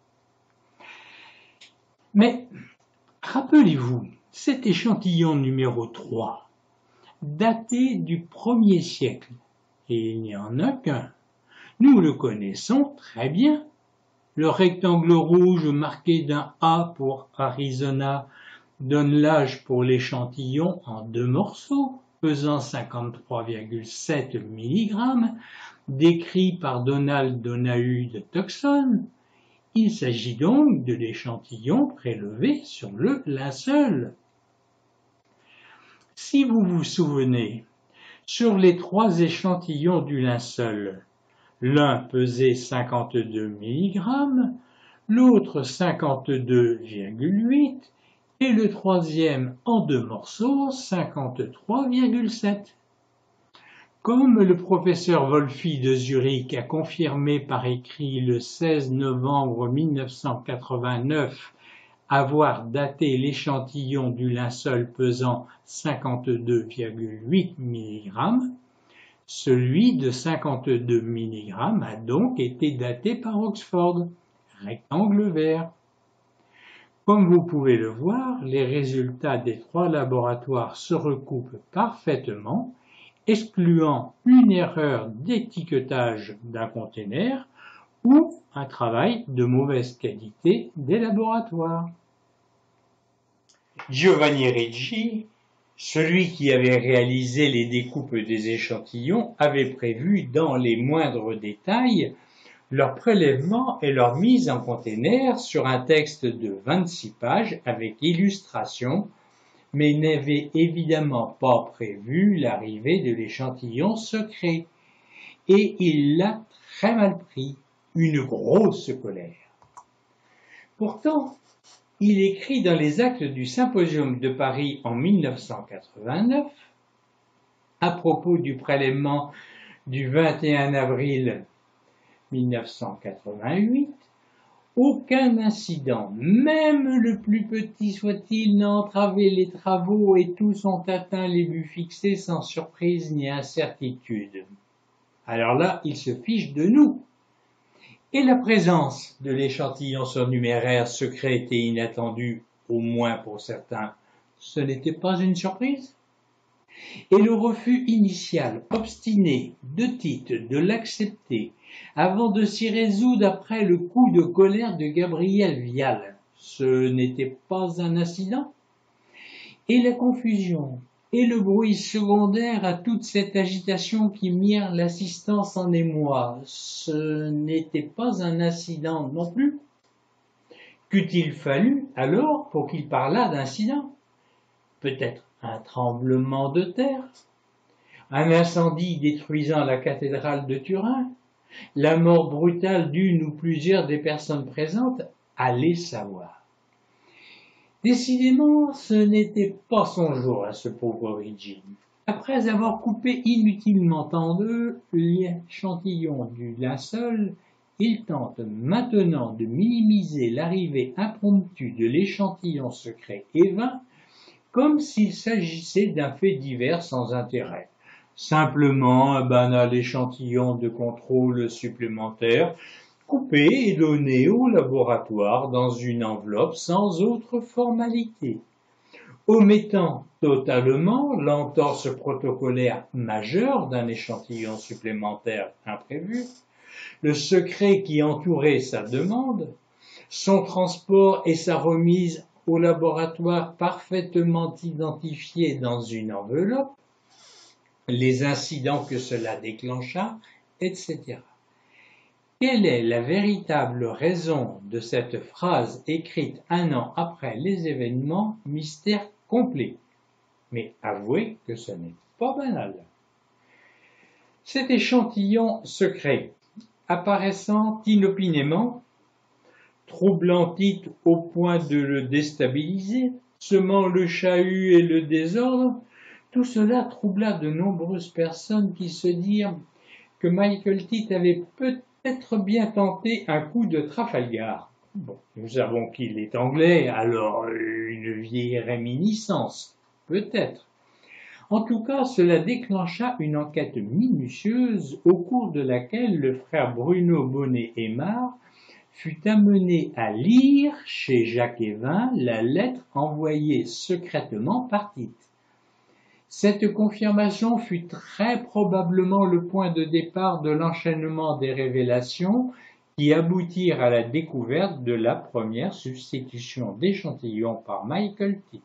Mais, rappelez-vous, cet échantillon numéro 3, daté du 1er siècle, et il n'y en a qu'un. Nous le connaissons très bien. Le rectangle rouge marqué d'un A pour Arizona donne l'âge pour l'échantillon en 2 morceaux, pesant 53,7 mg, décrit par Donald Donahue de Tucson. Il s'agit donc de l'échantillon prélevé sur le linceul. Si vous vous souvenez, sur les 3 échantillons du linceul, l'un pesait 52 mg, l'autre 52,8 et le troisième en 2 morceaux 53,7. Comme le professeur Wolfi de Zurich a confirmé par écrit le 16 novembre 1989 avoir daté l'échantillon du linceul pesant 52,8 mg, celui de 52 mg a donc été daté par Oxford, rectangle vert. Comme vous pouvez le voir, les résultats des 3 laboratoires se recoupent parfaitement, excluant une erreur d'étiquetage d'un conteneur ou un travail de mauvaise qualité des laboratoires. Giovanni Ricci, celui qui avait réalisé les découpes des échantillons, avait prévu dans les moindres détails leur prélèvement et leur mise en conteneur sur un texte de 26 pages avec illustration, mais n'avait évidemment pas prévu l'arrivée de l'échantillon secret. Et il l'a très mal pris, une grosse colère. Pourtant, il écrit dans les actes du Symposium de Paris en 1989, à propos du prélèvement du 21 avril 1988, aucun incident, même le plus petit soit-il, n'a entravé les travaux et tous ont atteint les buts fixés sans surprise ni incertitude. Alors là, il se fiche de nous. Et la présence de l'échantillon surnuméraire secret et inattendu, au moins pour certains, ce n'était pas une surprise? Et le refus initial, obstiné, de Tite de l'accepter, avant de s'y résoudre après le coup de colère de Gabriel Vial, ce n'était pas un incident? Et la confusion Et le bruit secondaire à toute cette agitation qui mire l'assistance en émoi. Ce n'était pas un incident non plus. Qu'eût-il fallu alors pour qu'il parlât d'incident? Peut-être un tremblement de terre, un incendie détruisant la cathédrale de Turin, la mort brutale d'une ou plusieurs des personnes présentes, allez savoir. Décidément, ce n'était pas son jour à ce pauvre Rigide. Après avoir coupé inutilement en deux l'échantillon du linceul, il tente maintenant de minimiser l'arrivée impromptue de l'échantillon secret Evin, comme s'il s'agissait d'un fait divers sans intérêt. Simplement un banal échantillon de contrôle supplémentaire, coupé et donné au laboratoire dans une enveloppe sans autre formalité, omettant totalement l'entorse protocolaire majeure d'un échantillon supplémentaire imprévu, le secret qui entourait sa demande, son transport et sa remise au laboratoire parfaitement identifiés dans une enveloppe, les incidents que cela déclencha, etc. Quelle est la véritable raison de cette phrase écrite un an après les événements? Mystère complet. Mais avouez que ce n'est pas banal. Cet échantillon secret, apparaissant inopinément, troublant Tite au point de le déstabiliser, semant le chahut et le désordre, tout cela troubla de nombreuses personnes qui se dirent que Michael Tite avait peut-être bien tenté un coup de Trafalgar. Bon, nous savons qu'il est anglais, alors une vieille réminiscence, peut-être. En tout cas, cela déclencha une enquête minutieuse au cours de laquelle le frère Bruno Bonnet-Aymar fut amené à lire chez Jacques Evin la lettre envoyée secrètement par Tite. Cette confirmation fut très probablement le point de départ de l'enchaînement des révélations qui aboutirent à la découverte de la première substitution d'échantillons par Michael Tite.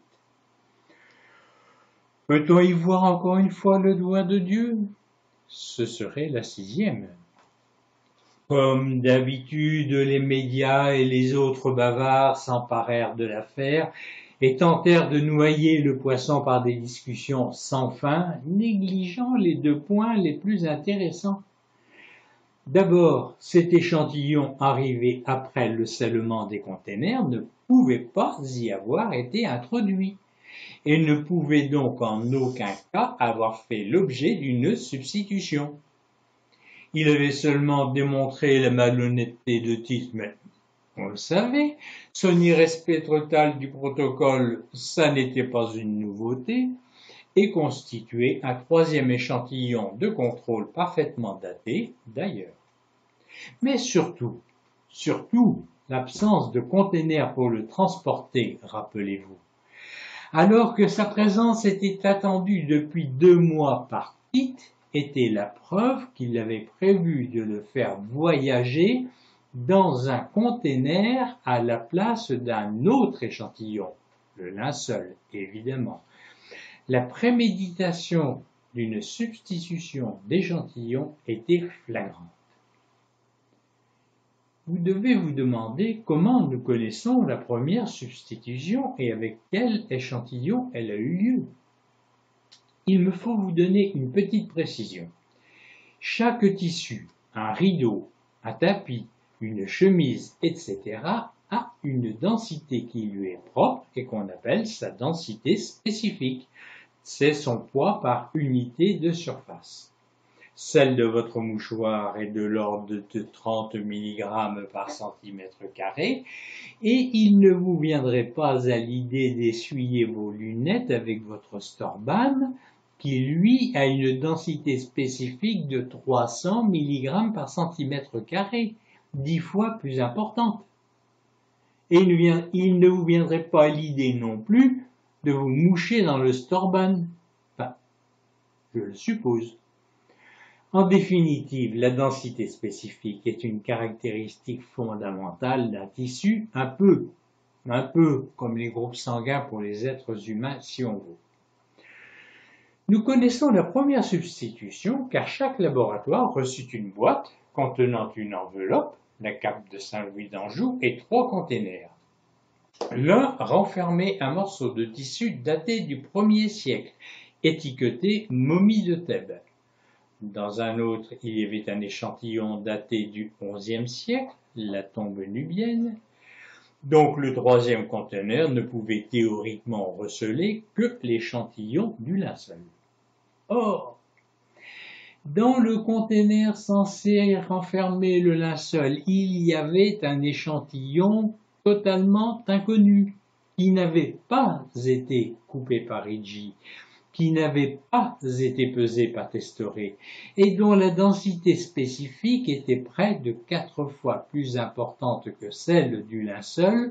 Peut-on y voir encore une fois le doigt de Dieu? Ce serait la 6e. Comme d'habitude, les médias et les autres bavards s'emparèrent de l'affaire et tentèrent de noyer le poisson par des discussions sans fin, négligeant les 2 points les plus intéressants. D'abord, cet échantillon arrivé après le scellement des containers ne pouvait pas y avoir été introduit et ne pouvait donc en aucun cas avoir fait l'objet d'une substitution. Il avait seulement démontré la malhonnêteté de Tite, mais on le savait, son irrespect total du protocole, ça n'était pas une nouveauté, et constituait un 3e échantillon de contrôle parfaitement daté, d'ailleurs. Mais surtout, l'absence de container pour le transporter, rappelez-vous. Alors que sa présence était attendue depuis 2 mois par Tite, était la preuve qu'il avait prévu de le faire voyager dans un container à la place d'un autre échantillon, le linceul, évidemment. La préméditation d'une substitution d'échantillons était flagrante. Vous devez vous demander comment nous connaissons la première substitution et avec quel échantillon elle a eu lieu. Il me faut vous donner une petite précision. Chaque tissu, un rideau, un tapis, une chemise, etc. a une densité qui lui est propre et qu'on appelle sa densité spécifique. C'est son poids par unité de surface. Celle de votre mouchoir est de l'ordre de 30 mg par centimètre carré et il ne vous viendrait pas à l'idée d'essuyer vos lunettes avec votre Storban qui lui a une densité spécifique de 300 mg par centimètre carré, 10 fois plus importante. Et il ne vous viendrait pas à l'idée non plus de vous moucher dans le Storban. Enfin, je le suppose. En définitive, la densité spécifique est une caractéristique fondamentale d'un tissu, un peu comme les groupes sanguins pour les êtres humains si on veut. Nous connaissons la première substitution car chaque laboratoire reçut une boîte contenant une enveloppe, la cape de Saint-Louis d'Anjou et 3 containers. L'un renfermait un morceau de tissu daté du 1er siècle, étiqueté momie de Thèbes. Dans un autre, il y avait un échantillon daté du 11e siècle, la tombe nubienne. Donc le 3e conteneur ne pouvait théoriquement receler que l'échantillon du linceul. Or, dans le conteneur censé renfermer le linceul, il y avait un échantillon totalement inconnu, qui n'avait pas été coupé par Ricci, qui n'avait pas été pesé par Testore, et dont la densité spécifique était près de 4 fois plus importante que celle du linceul,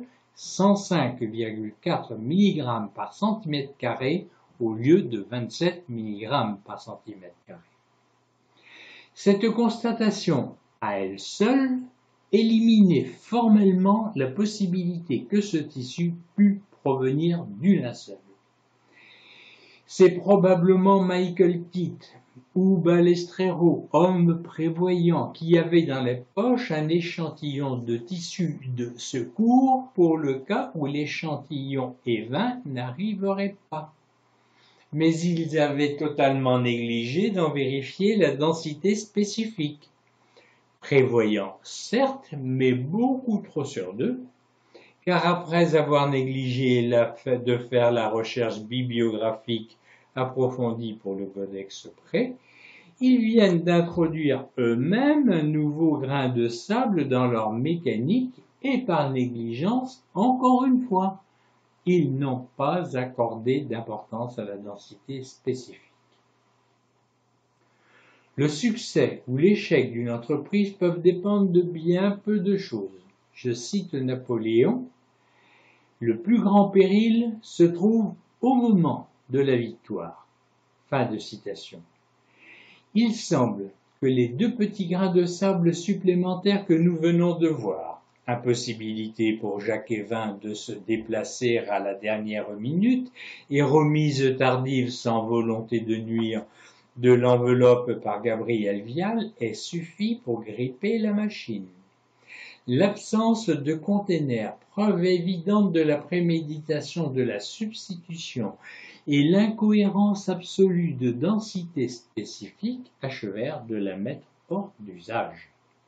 105,4 mg par cm² au lieu de 27 mg par cm². Cette constatation, à elle seule, éliminait formellement la possibilité que ce tissu pût provenir du linceul. C'est probablement Michael Titt ou Balestrero, homme prévoyant, qui avait dans les poches un échantillon de tissu de secours pour le cas où l'échantillon E20 n'arriverait pas. Mais ils avaient totalement négligé d'en vérifier la densité spécifique. Prévoyant, certes, mais beaucoup trop sur d'eux, car après avoir négligé de faire la recherche bibliographique approfondie pour le codex près, ils viennent d'introduire eux-mêmes un nouveau grain de sable dans leur mécanique et par négligence, encore une fois, ils n'ont pas accordé d'importance à la densité spécifique. Le succès ou l'échec d'une entreprise peuvent dépendre de bien peu de choses. Je cite Napoléon. Le plus grand péril se trouve au moment de la victoire. Fin de citation. Il semble que les 2 petits grains de sable supplémentaires que nous venons de voir, impossibilité pour Jacques Evin de se déplacer à la dernière minute et remise tardive sans volonté de nuire de l'enveloppe par Gabriel Vial, ait suffi pour gripper la machine. L'absence de container, preuve évidente de la préméditation de la substitution, et l'incohérence absolue de densité spécifique achevèrent de la mettre hors d'usage.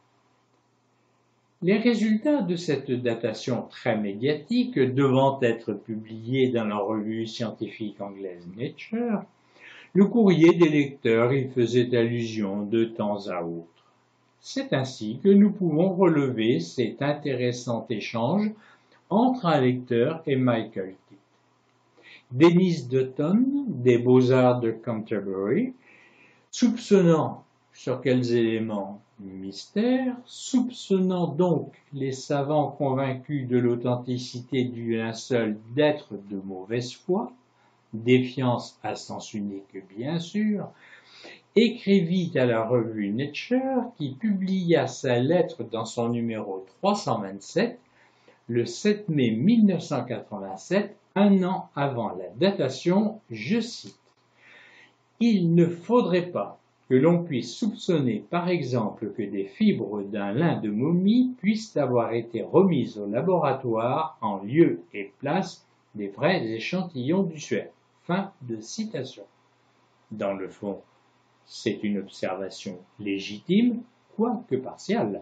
Les résultats de cette datation très médiatique, devant être publiés dans la revue scientifique anglaise Nature, le courrier des lecteurs y faisait allusion de temps à autre. C'est ainsi que nous pouvons relever cet intéressant échange entre un lecteur et Michael Titt. Dennis Dutton, des Beaux-Arts de Canterbury, soupçonnant sur quels éléments mystère, soupçonnant donc les savants convaincus de l'authenticité du linceul d'être de mauvaise foi, défiance à sens unique bien sûr, écrivit à la revue Nature qui publia sa lettre dans son numéro 327 le 7 mai 1987, un an avant la datation, je cite « Il ne faudrait pas que l'on puisse soupçonner par exemple que des fibres d'un lin de momie puissent avoir été remises au laboratoire en lieu et place des vrais échantillons du suaire. » Fin de citation. Dans le fond, c'est une observation légitime, quoique partiale.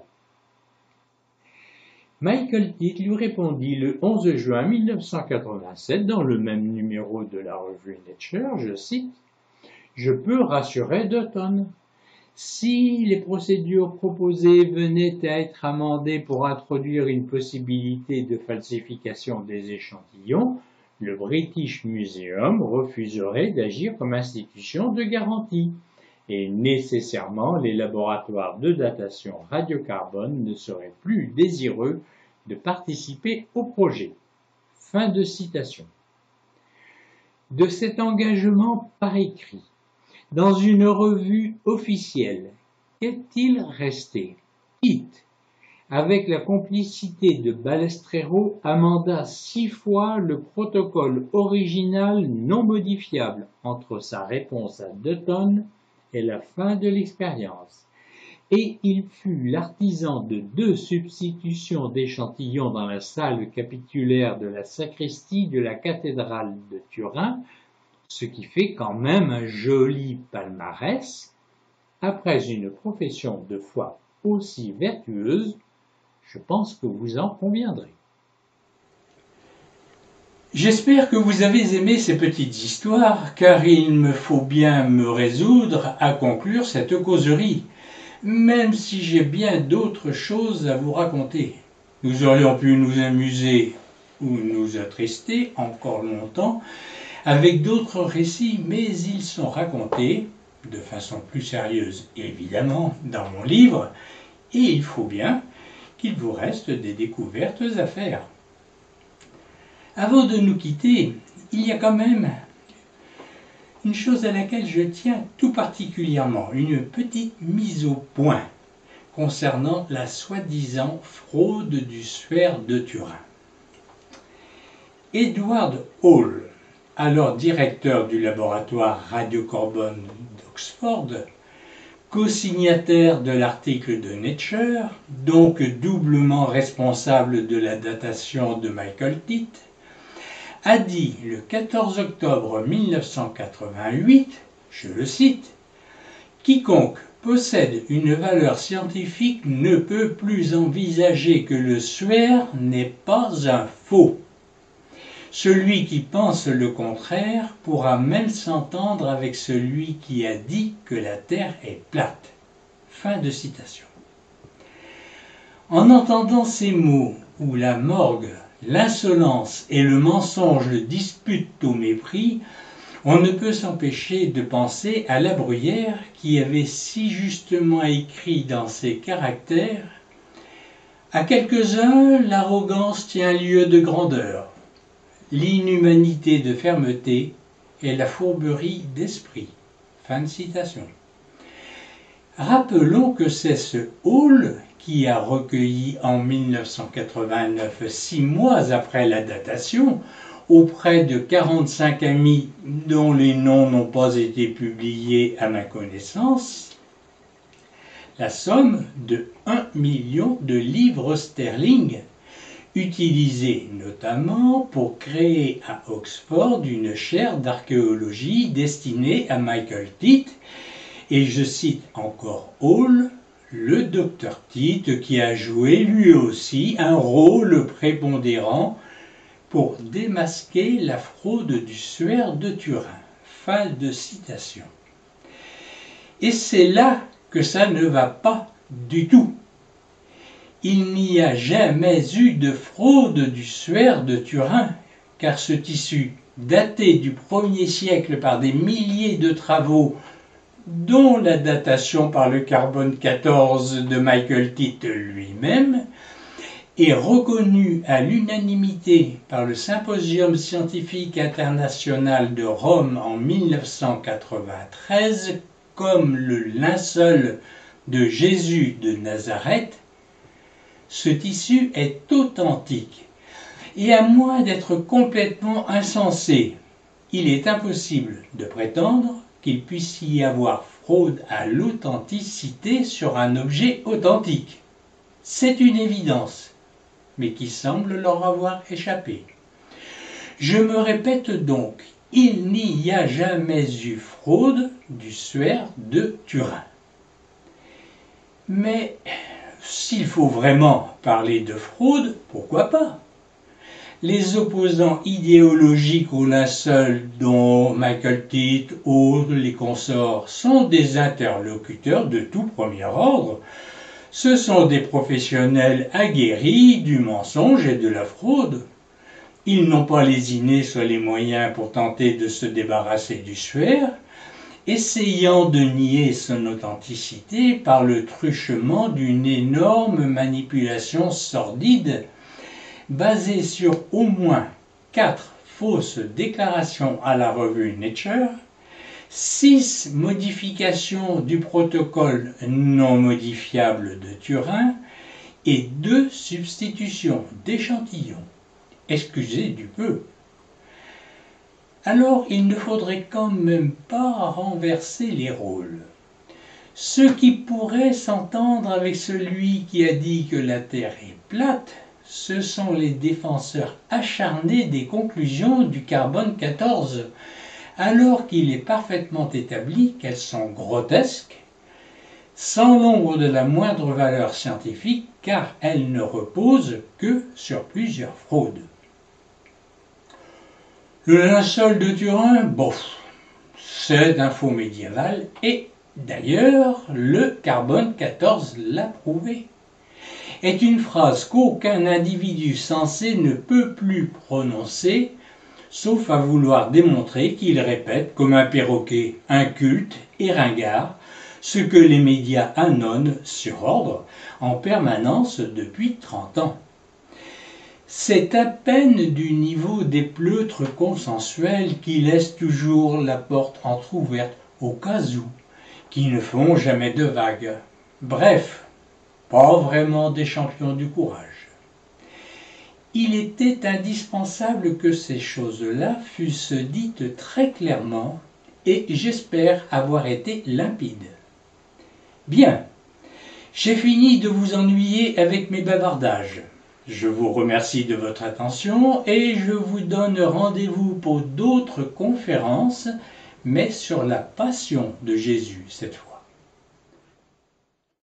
Michael Titt lui répondit le 11 juin 1987 dans le même numéro de la revue Nature, je cite « Je peux rassurer Dutton. Si les procédures proposées venaient à être amendées pour introduire une possibilité de falsification des échantillons, le British Museum refuserait d'agir comme institution de garantie, et nécessairement les laboratoires de datation radiocarbone ne seraient plus désireux de participer au projet. » Fin de citation. De cet engagement par écrit, dans une revue officielle, qu'est-il resté? Titt Avec la complicité de Balestrero, amenda 6 fois le protocole original non modifiable entre sa réponse à Dutton et la fin de l'expérience. Et il fut l'artisan de 2 substitutions d'échantillons dans la salle capitulaire de la sacristie de la cathédrale de Turin, ce qui fait quand même un joli palmarès. Après une profession de foi aussi vertueuse, je pense que vous en conviendrez. J'espère que vous avez aimé ces petites histoires, car il me faut bien me résoudre à conclure cette causerie, même si j'ai bien d'autres choses à vous raconter. Nous aurions pu nous amuser ou nous attrister encore longtemps avec d'autres récits, mais ils sont racontés, de façon plus sérieuse évidemment, dans mon livre, et il faut bien qu'il vous reste des découvertes à faire. Avant de nous quitter, il y a quand même une chose à laquelle je tiens tout particulièrement, une petite mise au point concernant la soi-disant fraude du suaire de Turin. Edward Hall, alors directeur du laboratoire Radio-Carbone d'Oxford, co-signataire de l'article de Nature, donc doublement responsable de la datation de Michael Titt, a dit le 14 octobre 1988, je le cite, « Quiconque possède une valeur scientifique ne peut plus envisager que le suaire n'est pas un faux. Celui qui pense le contraire pourra même s'entendre avec celui qui a dit que la Terre est plate. » Fin de citation. En entendant ces mots où la morgue, l'insolence et le mensonge disputent au mépris, on ne peut s'empêcher de penser à La Bruyère qui avait si justement écrit dans ses caractères « À quelques-uns, l'arrogance tient lieu de grandeur. L'inhumanité de fermeté et la fourberie d'esprit. » Fin de citation. Rappelons que c'est ce Hall qui a recueilli en 1989, 6 mois après la datation, auprès de 45 amis dont les noms n'ont pas été publiés à ma connaissance, la somme de 1 million de livres sterling, utilisé notamment pour créer à Oxford une chaire d'archéologie destinée à Michael Titt, et je cite encore Hall, le docteur Titt qui a joué lui aussi un rôle prépondérant pour démasquer la fraude du suaire de Turin. Fin de citation. Et c'est là que ça ne va pas du tout. Il n'y a jamais eu de fraude du suaire de Turin, car ce tissu, daté du 1er siècle par des milliers de travaux, dont la datation par le carbone 14 de Michael Titt lui-même, est reconnu à l'unanimité par le Symposium scientifique international de Rome en 1993 comme le linceul de Jésus de Nazareth. Ce tissu est authentique, et à moins d'être complètement insensé, il est impossible de prétendre qu'il puisse y avoir fraude à l'authenticité sur un objet authentique. C'est une évidence, mais qui semble leur avoir échappé. Je me répète donc, il n'y a jamais eu fraude du suaire de Turin. Mais s'il faut vraiment parler de fraude, pourquoi pas? Les opposants idéologiques au linceul, dont Michael Titt, Hall, les consorts, sont des interlocuteurs de tout premier ordre. Ce sont des professionnels aguerris du mensonge et de la fraude. Ils n'ont pas lésiné sur les moyens pour tenter de se débarrasser du suaire, essayant de nier son authenticité par le truchement d'une énorme manipulation sordide basée sur au moins 4 fausses déclarations à la revue Nature, 6 modifications du protocole non modifiable de Turin et 2 substitutions d'échantillons. Excusez du peu. Alors il ne faudrait quand même pas renverser les rôles. Ce qui pourrait s'entendre avec celui qui a dit que la Terre est plate, ce sont les défenseurs acharnés des conclusions du carbone 14, alors qu'il est parfaitement établi qu'elles sont grotesques, sans l'ombre de la moindre valeur scientifique, car elles ne reposent que sur plusieurs fraudes. Le linceul de Turin, bof, c'est un faux médiéval, et d'ailleurs, le carbone 14 l'a prouvé. Est une phrase qu'aucun individu sensé ne peut plus prononcer, sauf à vouloir démontrer qu'il répète comme un perroquet inculte et ringard ce que les médias annonnent sur ordre en permanence depuis 30 ans. C'est à peine du niveau des pleutres consensuels qui laissent toujours la porte entr'ouverte au cas où, qui ne font jamais de vagues. Bref, pas vraiment des champions du courage. Il était indispensable que ces choses-là fussent dites très clairement, et j'espère avoir été limpide. Bien, j'ai fini de vous ennuyer avec mes bavardages. Je vous remercie de votre attention et je vous donne rendez-vous pour d'autres conférences, mais sur la passion de Jésus cette fois.